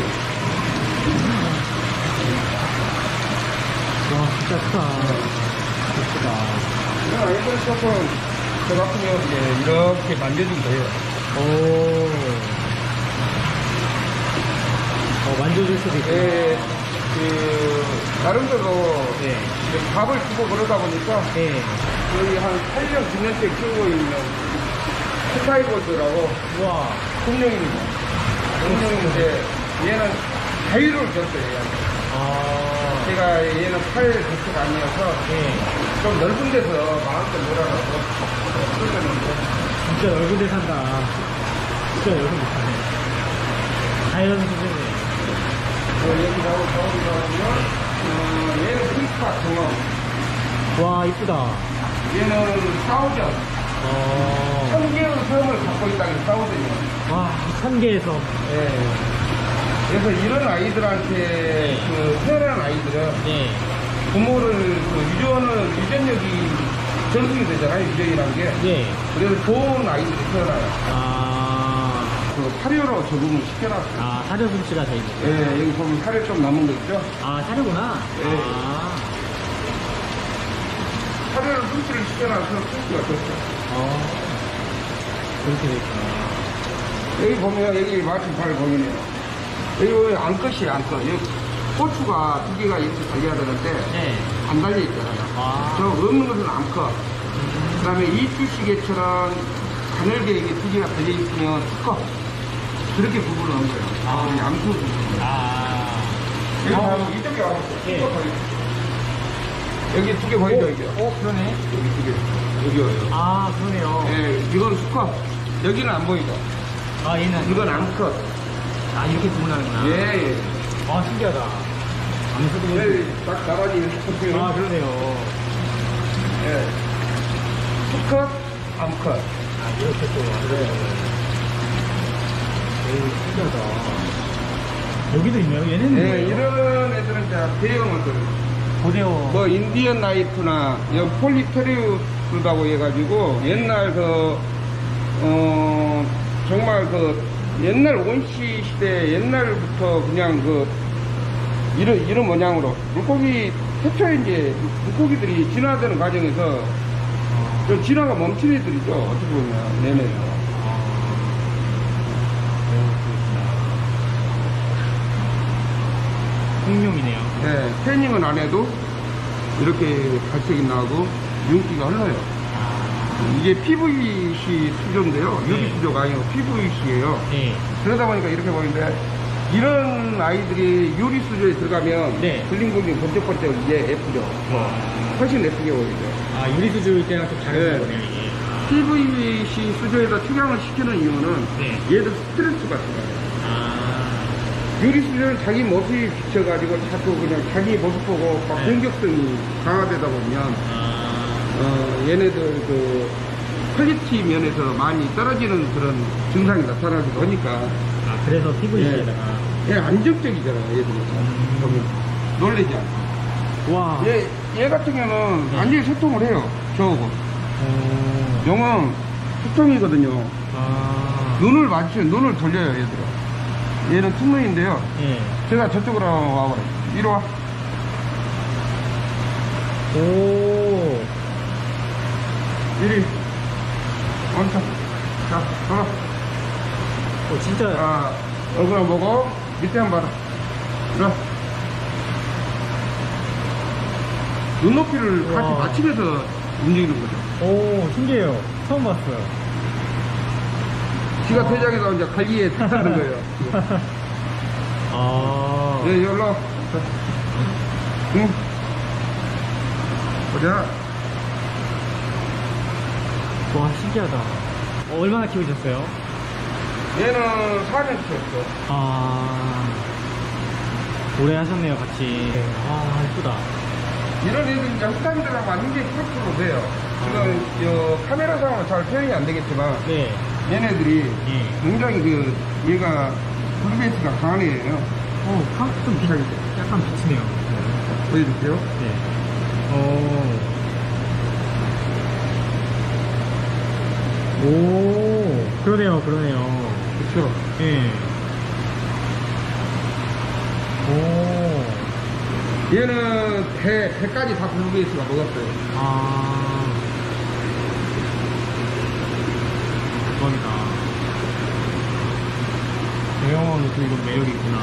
와, 진짜 크다. 크다. 이런 아이들 조금 저 같은 경우는 이렇게 만져주면 돼요. 오. 만져줄 수도 있고. 예, 나름대로 네. 밥을 주고 그러다 보니까 네. 거의 한 8년, 9년째 키우고 있는 스카이볼드라고 와. 공룡입니다. 공룡인데 얘는 자유를 줬어요. 얘는. 아. 제가 얘는 팔 개체가 아니어서 네. 좀 넓은 데서 마음껏 놀아라고 그러는데 진짜 넓은 데 산다. 진짜 넓은 데 사네. 자연 수준이네. 여기 가보면 얘는 핑크박 정어. 와, 이쁘다. 얘는 사우전. 1000개의 섬을 갖고 있다는 사우전이에요. 와, 1000개에서. 예. 그래서 이런 아이들한테 그 태어난 아이들은 네. 부모를 그 유전력이 전승이 되잖아요. 유전이라는 게. 네. 그래서 좋은 아이들이 태어나요. 아. 그 사료로 적응을 시켜놨어요. 아, 사료 솜씨가 돼 있네. 예, 여기 보면 사료 좀 남은 거 있죠? 아, 사료구나. 네. 아. 사료를 솜씨를 시켜놔서 솜씨가 좋죠. 그렇게 돼 있구나. 여기 보면, 여기 마침 잘 보이네요. 여기 보면 암컷이에요, 암컷. 여기 고추가 2개가 이렇게 달려야 되는데, 네. 안 달려있잖아요. 아. 저 없는 것은 암컷. 그 다음에 이쑤시개처럼 가늘게 이게 2개가 달려있으면 수컷. 그렇게 구분을 한 거예요. 아. 양수 구분. 아. 여기 바로 이쪽에 와보세요. 예. 여기 2개 보이죠, 이게? 그러네. 여기 2개. 여기 와요. 아, 그러네요. 예, 이건 수컷. 여기는 안 보이죠? 아, 얘는. 이건 암컷. 아, 이렇게 구분하는구나. 예, 예. 아, 신기하다. 암수도 보고. 여기 딱 나가지 이렇게 보세요. 아, 그러네요. 예. 수컷, 암컷. 아, 이렇게 또. 네. 에이, 신기하다. 여기도 있네요. 얘는 예, 뭐예요? 이런 애들은 이제 대형어들. 고대어. 뭐 인디언 나이프나 폴리테리우스라고 해가지고 옛날 정말 옛날 원시 시대 옛날부터 그냥 이런 모양으로 물고기 태초에 이제 물고기들이 진화되는 과정에서 좀 진화가 멈춘 애들이죠. 어떻게 보면 얘네가. 공룡이네요. 네, 태닝은 안 해도 이렇게 갈색이 나고 윤기가 흘러요. 이게 PVC 수조인데요. 유리 수조가 아니고 PVC예요. 네. 그러다 보니까 이렇게 보이는데 이런 아이들이 유리 수조에 들어가면 네. 블링블링 번쩍번쩍 이게 예쁘죠. 훨씬 예쁘게 보이죠. 아, 유리수줄 때랑 좀 다른 네. 거네요, 이게. PVC 수조에다 투명을 시키는 이유는 네. 얘들 스트레스 받는 거예요. 아, 유리 수조는 자기 모습이 비쳐가지고 자꾸 그냥 자기 모습 보고 막 네. 공격성이 강화되다 보면 얘네들 퀄리티 면에서 많이 떨어지는 그런 증상이 나타나기도 하니까 아, 그래서 PVC에다가. 얘 안정적이잖아요, 얘들이. 보면 놀래지 않고. 와. 얘 같은 경우는 완전히 소통을 해요, 저하고. 오. 용은 소통이거든요. 아. 눈을 마주치면 눈을 돌려요, 얘들은. 얘는 투명인데요. 예. 제가 저쪽으로 와봐요. 이리 와. 오. 이리. 얹혀. 자, 돌아. 진짜. 자, 얼굴 한번 보고, 밑에 한번 봐라. 이리 와. 눈높이를 같이 와. 맞추면서 움직이는 거죠. 오, 신기해요. 처음 봤어요. 지가 대장에서 이제 갈기에 타는 거예요. 아. 예, 여기로. 와. 응. 보자. 와, 신기하다. 얼마나 키우셨어요? 얘는 4년 키웠어. 아. 오래 하셨네요, 같이. 아, 예쁘다. 이런 애들 이제 흑단들하고 굉장히 프로프로 돼요. 지금 카메라상으로 잘 표현이 안 되겠지만 네. 얘네들이 예. 굉장히 얘가 블루베이스가 강한 애예요. 좀 약간 비치네요. 보여줄게요. 네. 오, 그러네요. 그렇죠. 예. 오, 얘는 배까지 다 블루베이스가 먹었어요. 아, 대박이다. 대형어는 또 이건 매력이 있구나.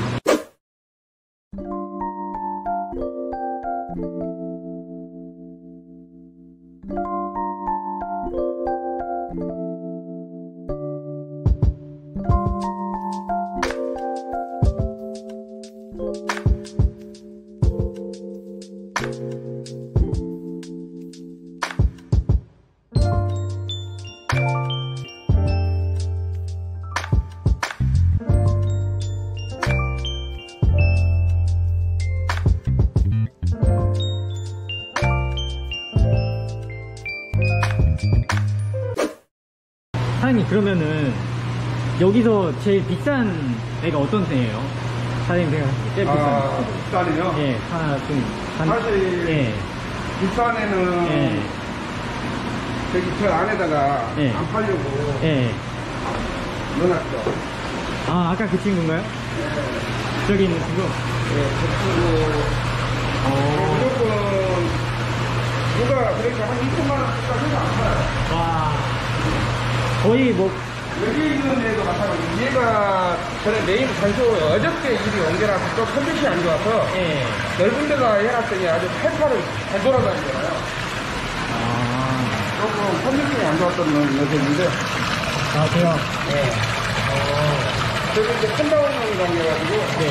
사장님, 그러면은 여기서 제일 비싼 애가 어떤 애예요? 사장님 생각하실 때 제일 비싼 비싼이요? 예, 하나 좀 사실 예, 비싼 애는 예, 저기 저 안에다가 예. 안 팔려고 예. 넣어놨죠. 아, 아까 그 친구인가요? 저기 있는 친구? 예, 무조건 누가 그러니까 한 2천만 원까지 해도 안 팔아요. 와, 거의 뭐, 여기 있는 애도 마찬가지. 얘가 전에 메인 단소 어저께 일이 옮겨놔서 또 컨디션이 안 좋아서 예. 넓은 데다 해놨더니 아주 팔팔을 잘 돌아다니잖아요. 아, 조금 컨디션이 안 좋았던 녀석인데, 아, 그래요? 예. 저기 이제 펜다운을 다녀가지고, 네.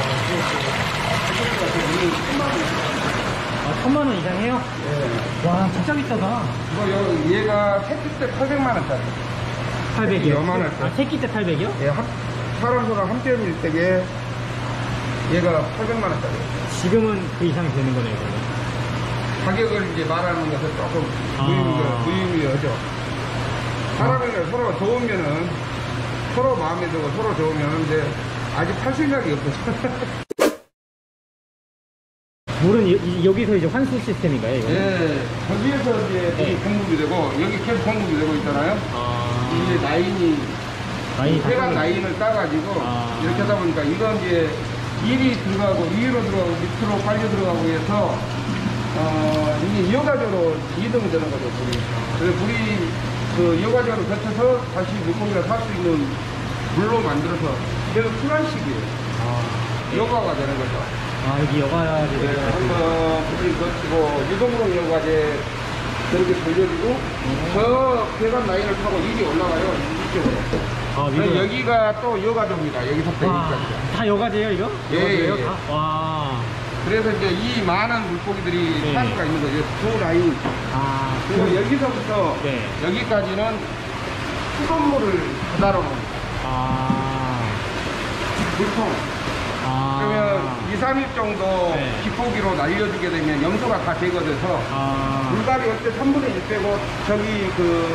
아, 1000만원 이상 해요? 예. 와, 진짜 비싸다. 얘가 새끼 때 800만원짜리. 800이요? 요만할 때. 아, 새끼 때 800이요? 예, 사람소랑 함께일 때에 얘가 800만원짜리. 지금은 그 이상이 되는 거네요, 그러면. 가격을 이제 말하는 것은 조금 아. 무의미하죠. 사람이 서로 좋으면은, 서로 마음에 들고 서로 좋으면, 근데 아직 팔 생각이 없어서. 물은 여기서 이제 환수 시스템인가요, 이거? 예, 저기에서 이제 네. 공급이 되고, 여기 계속 공급이 되고 있잖아요. 이게 라인이, 회관 라인을 따가지고, 아. 이렇게 하다 보니까, 이건 이제 일이 들어가고, 위로 들어가고, 밑으로 빨려 들어가고 해서, 이게 여과적으로 이동이 되는 거죠, 물이. 그래서 물이 그 여과적으로 뱉어서 다시 물고기가 살 수 있는 물로 만들어서, 그래서 순환식이에요. 여과가 되는 거죠. 아, 여기 여과지. 네, 한번 물을 거치고 유동으로 여과제 저렇게 돌려주고 저 배관 라인을 타고 일이 올라가요, 이쪽으로. 아, 그래서 여기가 또 여과조입니다. 여기서부터 여기까지. 다 여과제요, 이거? 예, 여과제예요, 예, 예. 다? 와. 그래서 이제 이 많은 물고기들이 네. 살 수가 있는 거죠. 두 라인. 아, 그리고 여기서부터 네. 여기까지는 수돗물을 받아놓은 아. 물통. 아. 그러면 2, 3일 정도 네. 깃고기로 날려주게 되면 염소가 다 제거돼서 아. 물갈이 올 때 3분의 1 빼고 저기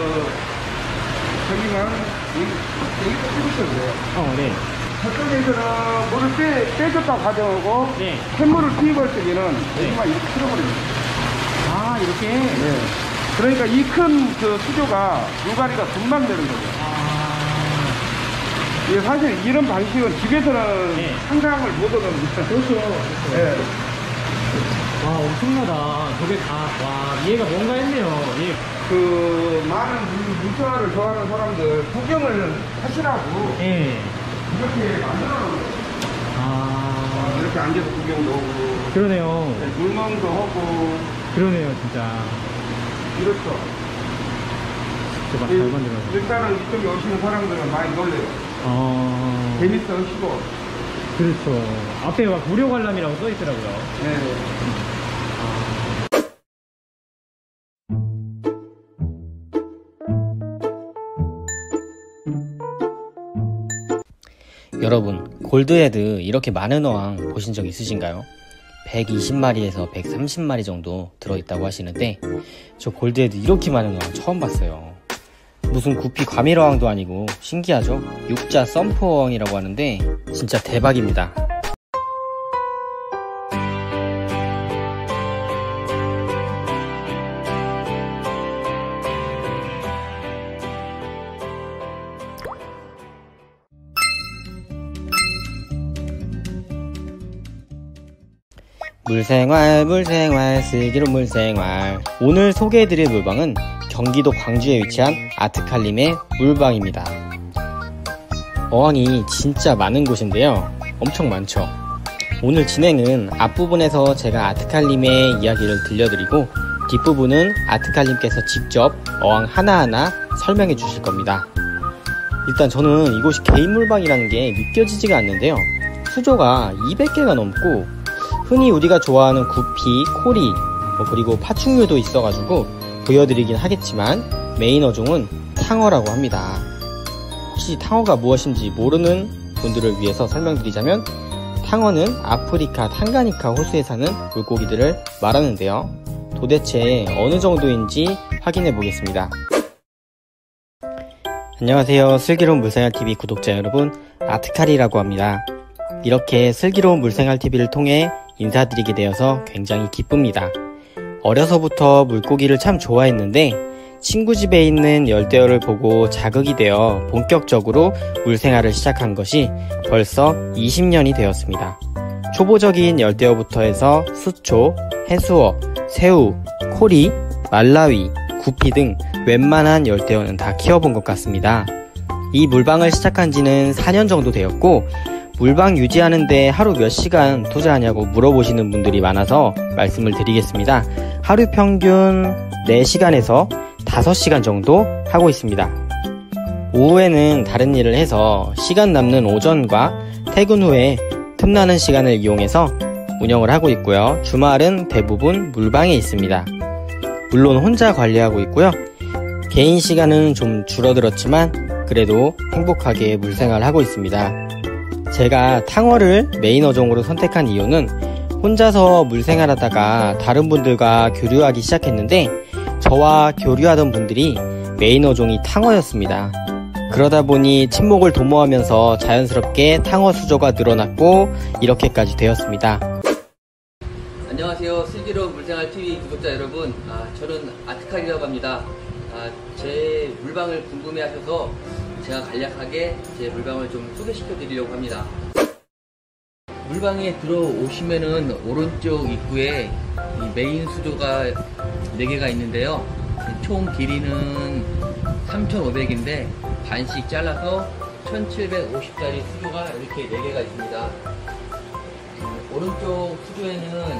저기만 여기도 찍으셔도 돼요. 네. 저쪽에서는 물을 빼줬다 가져오고 네. 샘물을 투입할 때는 네. 여기만 이렇게 틀어버립니다. 아, 이렇게? 네. 그러니까 이 큰 그 수조가 물갈이가 금방 되는 거죠. 아. 이게 사실 이런 방식은 집에서는 네. 상상을 못 얻습니다. 그렇죠. 네. 와, 엄청나다. 저게 다, 와, 얘가 뭔가 했네요. 얘. 그 많은 물생활을 좋아하는 사람들 구경을 하시라고 예. 이렇게 만들어 놓은 거예요. 아. 이렇게 앉아서 구경도 하고 그러네요. 물멍도 하고 그러네요, 진짜. 이렇죠. 진짜 잘 만들어서. 일단은 이쪽에 오시는 사람들은 많이 놀래요. 재밌어 하시고. 그렇죠. 앞에 막 무료 관람이라고 써 있더라고요. 네. 여러분, 골드헤드 이렇게 많은 어항 보신 적 있으신가요? 120마리에서 130마리 정도 들어있다고 하시는데 저 골드헤드 이렇게 많은 어항 처음 봤어요. 무슨 구피 과밀 어항도 아니고 신기하죠? 육자 썸프 어항이라고 하는데 진짜 대박입니다. 물생활 슬기로운 물생활. 오늘 소개해드릴 물방은 경기도 광주에 위치한 아트칼림의 물방입니다. 어항이 진짜 많은 곳인데요, 엄청 많죠. 오늘 진행은 앞부분에서 제가 아트칼림의 이야기를 들려드리고 뒷부분은 아트칼림께서 직접 어항 하나하나 설명해 주실 겁니다. 일단 저는 이곳이 개인 물방이라는 게 믿겨지지가 않는데요, 수조가 200개가 넘고 흔히 우리가 좋아하는 구피, 코리, 그리고 파충류도 있어가지고 보여드리긴 하겠지만 메인 어종은 탕어라고 합니다. 혹시 탕어가 무엇인지 모르는 분들을 위해서 설명드리자면 탕어는 아프리카 탕가니카 호수에 사는 물고기들을 말하는데요. 도대체 어느 정도인지 확인해 보겠습니다. 안녕하세요, 슬기로운 물생활TV 구독자 여러분, 아트칼이라고 합니다. 이렇게 슬기로운 물생활TV를 통해 인사드리게 되어서 굉장히 기쁩니다. 어려서부터 물고기를 참 좋아했는데 친구 집에 있는 열대어를 보고 자극이 되어 본격적으로 물생활을 시작한 것이 벌써 20년이 되었습니다. 초보적인 열대어부터 해서 수초, 해수어, 새우, 코리, 말라위, 구피 등 웬만한 열대어는 다 키워본 것 같습니다. 이 물방을 시작한 지는 4년 정도 되었고 물방 유지하는데 하루 몇 시간 투자하냐고 물어보시는 분들이 많아서 말씀을 드리겠습니다. 하루 평균 4시간에서 5시간 정도 하고 있습니다. 오후에는 다른 일을 해서 시간 남는 오전과 퇴근 후에 틈나는 시간을 이용해서 운영을 하고 있고요. 주말은 대부분 물방에 있습니다. 물론 혼자 관리하고 있고요. 개인 시간은 좀 줄어들었지만 그래도 행복하게 물생활을 하고 있습니다. 제가 탕어를 메인 어종으로 선택한 이유는 혼자서 물생활하다가 다른 분들과 교류하기 시작했는데 저와 교류하던 분들이 메인 어종이 탕어였습니다. 그러다 보니 친목을 도모하면서 자연스럽게 탕어 수조가 늘어났고 이렇게까지 되었습니다. 안녕하세요. 슬기로운 물생활 TV 구독자 여러분. 저는 아트칼이라고 합니다. 제 물방을 궁금해하셔서 제가 간략하게 제 물방을 좀 소개시켜 드리려고 합니다. 물방에 들어오시면은 오른쪽 입구에 이 메인 수조가 4개가 있는데요. 총 길이는 3,500인데 반씩 잘라서 1,750짜리 수조가 이렇게 4개가 있습니다. 오른쪽 수조에는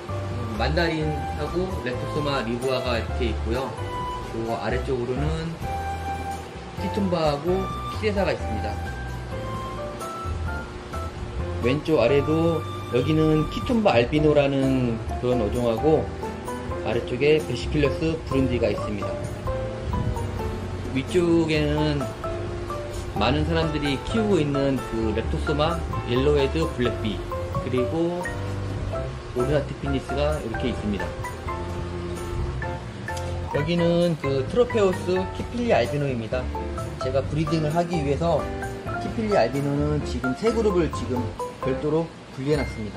만다린하고 렙토소마 리브아가 이렇게 있고요. 그리고 아래쪽으로는 키툼바하고 키레사가 있습니다. 왼쪽 아래도 여기는 키툼바 알비노라는 그런 어종하고 아래쪽에 베시필러스 브룬디가 있습니다. 위쪽에는 많은 사람들이 키우고 있는 그 렙토소마 옐로헤드 블랙비 그리고 오르나티피니스가 이렇게 있습니다. 여기는 그 트로페우스 키필리 알비노입니다. 제가 브리딩을 하기 위해서 키필리 알비노는 지금 3그룹을 지금 별도로 분리해 놨습니다.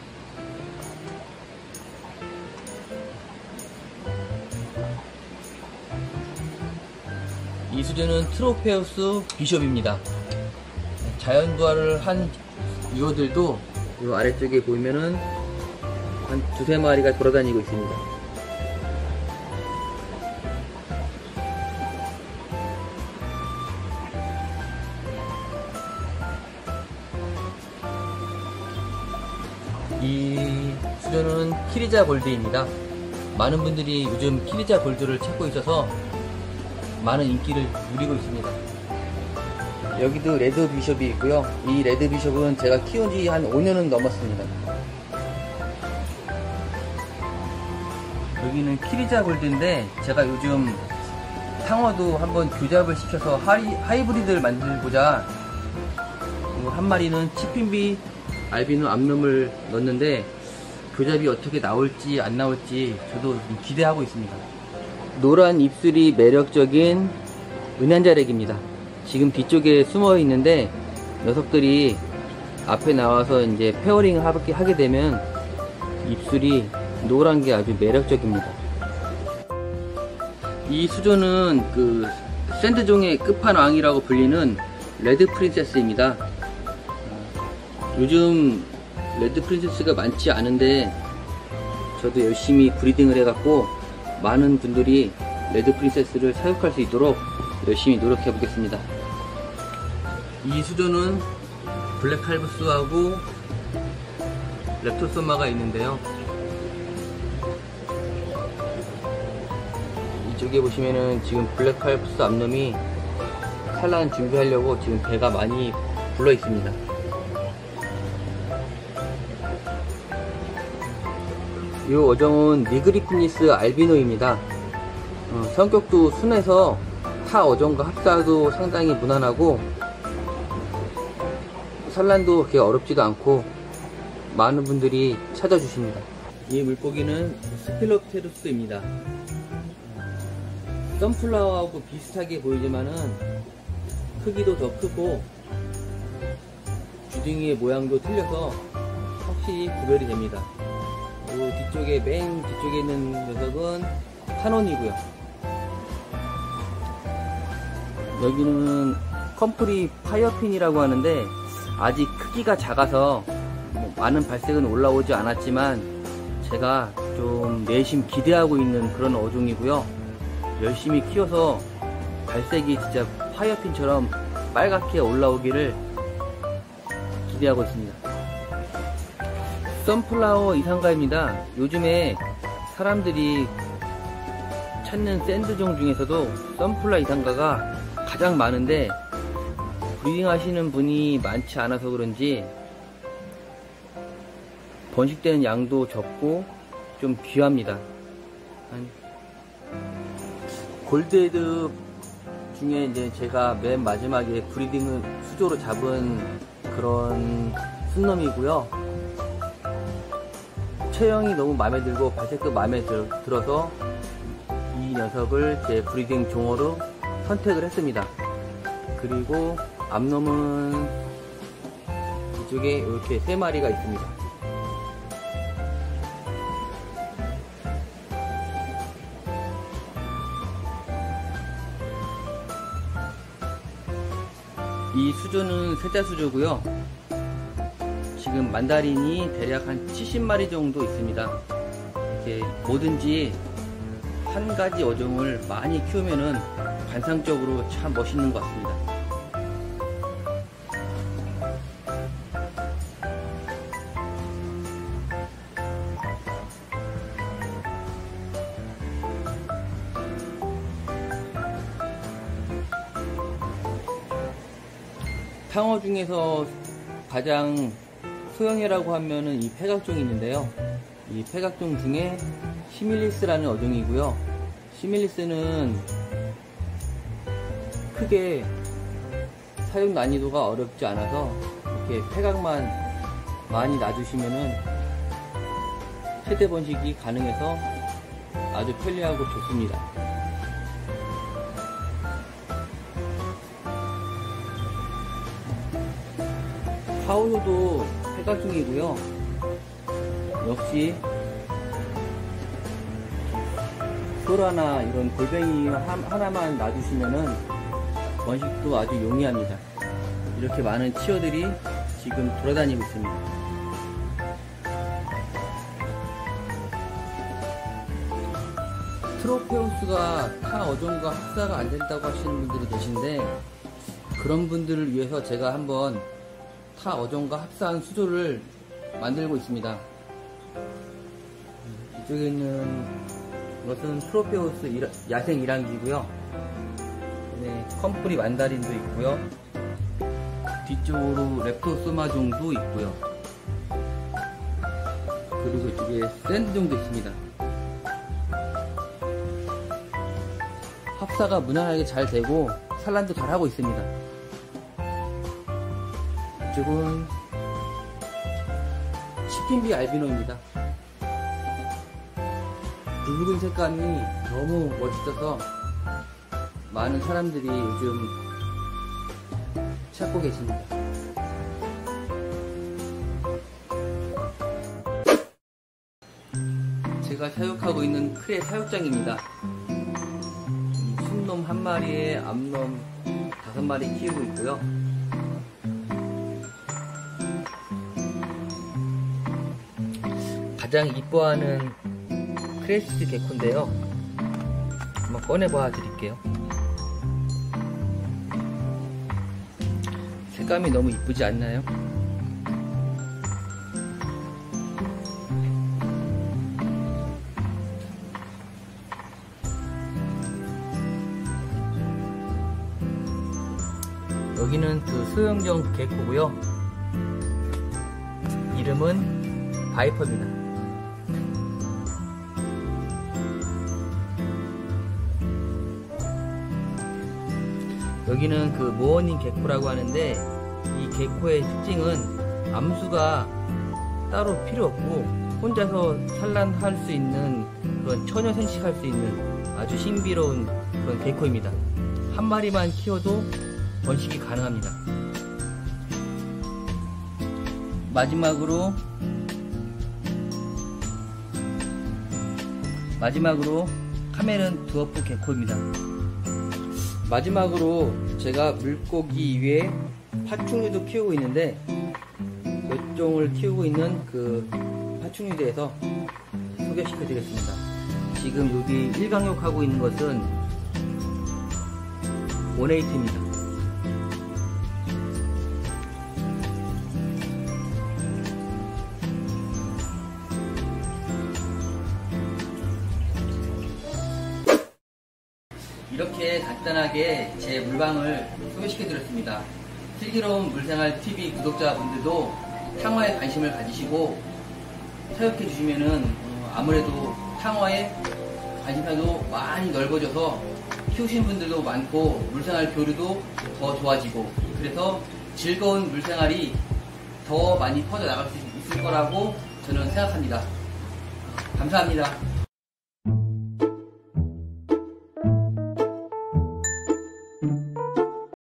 이 수조는 트로페우스 비숍입니다. 자연부화를 한 유어들도 이 아래쪽에 보이면은 한 2~3마리가 돌아다니고 있습니다. 이 수조는 키리자 골드입니다. 많은 분들이 요즘 키리자 골드를 찾고 있어서 많은 인기를 누리고 있습니다. 여기도 레드 비숍이 있고요. 이 레드 비숍은 제가 키운 지 한 5년은 넘었습니다. 여기는 키리자 골드인데 제가 요즘 상어도 한번 교잡을 시켜서 하이브리드를 만들고자 한 마리는 치핀비 알비노 암놈을 넣었는데 교잡이 어떻게 나올지 안 나올지 저도 기대하고 있습니다. 노란 입술이 매력적인 은한자렉입니다. 지금 뒤쪽에 숨어 있는데 녀석들이 앞에 나와서 이제 페어링을 하게 되면 입술이 노란 게 아주 매력적입니다. 이 수조는 그 샌드종의 끝판왕이라고 불리는 레드 프린세스입니다. 요즘 레드 프린세스가 많지 않은데 저도 열심히 브리딩을 해갖고 많은 분들이 레드 프린세스를 사육할 수 있도록 열심히 노력해 보겠습니다. 이 수조는 블랙 칼브스하고 렙토소마가 있는데요. 이쪽에 보시면은 지금 블랙 칼브스 암놈이 산란 준비하려고 지금 배가 많이 불러 있습니다. 이 어종은 니그리피니스 알비노입니다. 성격도 순해서 타 어종과 합사도 상당히 무난하고 산란도 그렇게 어렵지도 않고 많은 분들이 찾아주십니다. 이 물고기는 스필롭테루스입니다. 선플라워하고 비슷하게 보이지만은 크기도 더 크고 주둥이의 모양도 틀려서 확실히 구별이 됩니다. 뒤쪽에 맨 뒤쪽에 있는 녀석은 타논이고요. 여기는 컴프리 파이어핀이라고 하는데 아직 크기가 작아서 많은 발색은 올라오지 않았지만 제가 좀 내심 기대하고 있는 그런 어종이고요. 열심히 키워서 발색이 진짜 파이어핀처럼 빨갛게 올라오기를 기대하고 있습니다. 선플라워 이상가입니다. 요즘에 사람들이 찾는 샌드종 중에서도 선플라워 이상가가 가장 많은데 브리딩 하시는 분이 많지 않아서 그런지 번식되는 양도 적고 좀 귀합니다. 골드헤드 중에 이제 제가 맨 마지막에 브리딩을 수조로 잡은 그런 순놈이고요. 체형이 너무 마음에 들고 발색도 마음에 들어서 이 녀석을 제 브리딩 종어로 선택을 했습니다. 그리고 암놈은 이쪽에 이렇게 3마리가 있습니다. 이 수조는 세자 수조고요. 지금 만다린이 대략 한 70마리 정도 있습니다. 이렇게 뭐든지 한 가지 어종을 많이 키우면은 관상적으로 참 멋있는 것 같습니다. 탕어 중에서 가장 소형이라고 하면은 이 패각종이 있는데요. 이 패각종 중에 시밀리스라는 어종이고요. 시밀리스는 크게 사육 난이도가 어렵지 않아서 이렇게 패각만 많이 놔주시면은 세대 번식이 가능해서 아주 편리하고 좋습니다. 파우로도 패각종이고요. 역시 소라나 이런 골뱅이 하나만 놔주시면은 번식도 아주 용이합니다. 이렇게 많은 치어들이 지금 돌아다니고 있습니다. 트로페우스가 타 어종과 합사가 안 된다고 하시는 분들이 계신데, 그런 분들을 위해서 제가 한번 타 어종과 합사한 수조를 만들고 있습니다. 이쪽에 있는 것은 트로페우스 야생 일항기고요. 네, 컴프리 만다린도 있고요. 뒤쪽으로 렙토소마종도 있고요. 그리고 이쪽에 샌드종도 있습니다. 합사가 무난하게 잘 되고 산란도 잘 하고 있습니다. 이쪽은 치킨비 알비노입니다. 붉은 색감이 너무 멋있어서 많은 사람들이 요즘 찾고 계십니다. 제가 사육하고 있는 크레 사육장입니다. 순놈 한 마리에 암놈 5마리 키우고 있고요. 가장 이뻐하는 크레스트 개코인데요. 한번 꺼내봐 드릴게요. 색감이 너무 이쁘지 않나요? 여기는 그 소형종 개코고요. 이름은 바이퍼입니다. 여기는 그 모어닝 개코라고 하는데, 이 개코의 특징은 암수가 따로 필요 없고 혼자서 산란할 수 있는 그런 처녀 생식할 수 있는 아주 신비로운 그런 개코입니다. 한 마리만 키워도 번식이 가능합니다. 마지막으로 카멜은 드워프 개코입니다. 마지막으로 제가 물고기 위에 파충류도 키우고 있는데, 몇 종을 키우고 있는 그 파충류대에서 소개시켜 드리겠습니다. 지금 여기 일강욕하고 있는 것은 오네이트입니다. 이렇게 간단하게 제 물방을 소개시켜 드렸습니다. 슬기로운 물생활 TV 구독자분들도 탕어에 관심을 가지시고 사육해 주시면은 아무래도 탕어에 관심사도 많이 넓어져서 키우신 분들도 많고 물생활 교류도 더 좋아지고, 그래서 즐거운 물생활이 더 많이 퍼져 나갈 수 있을 거라고 저는 생각합니다. 감사합니다.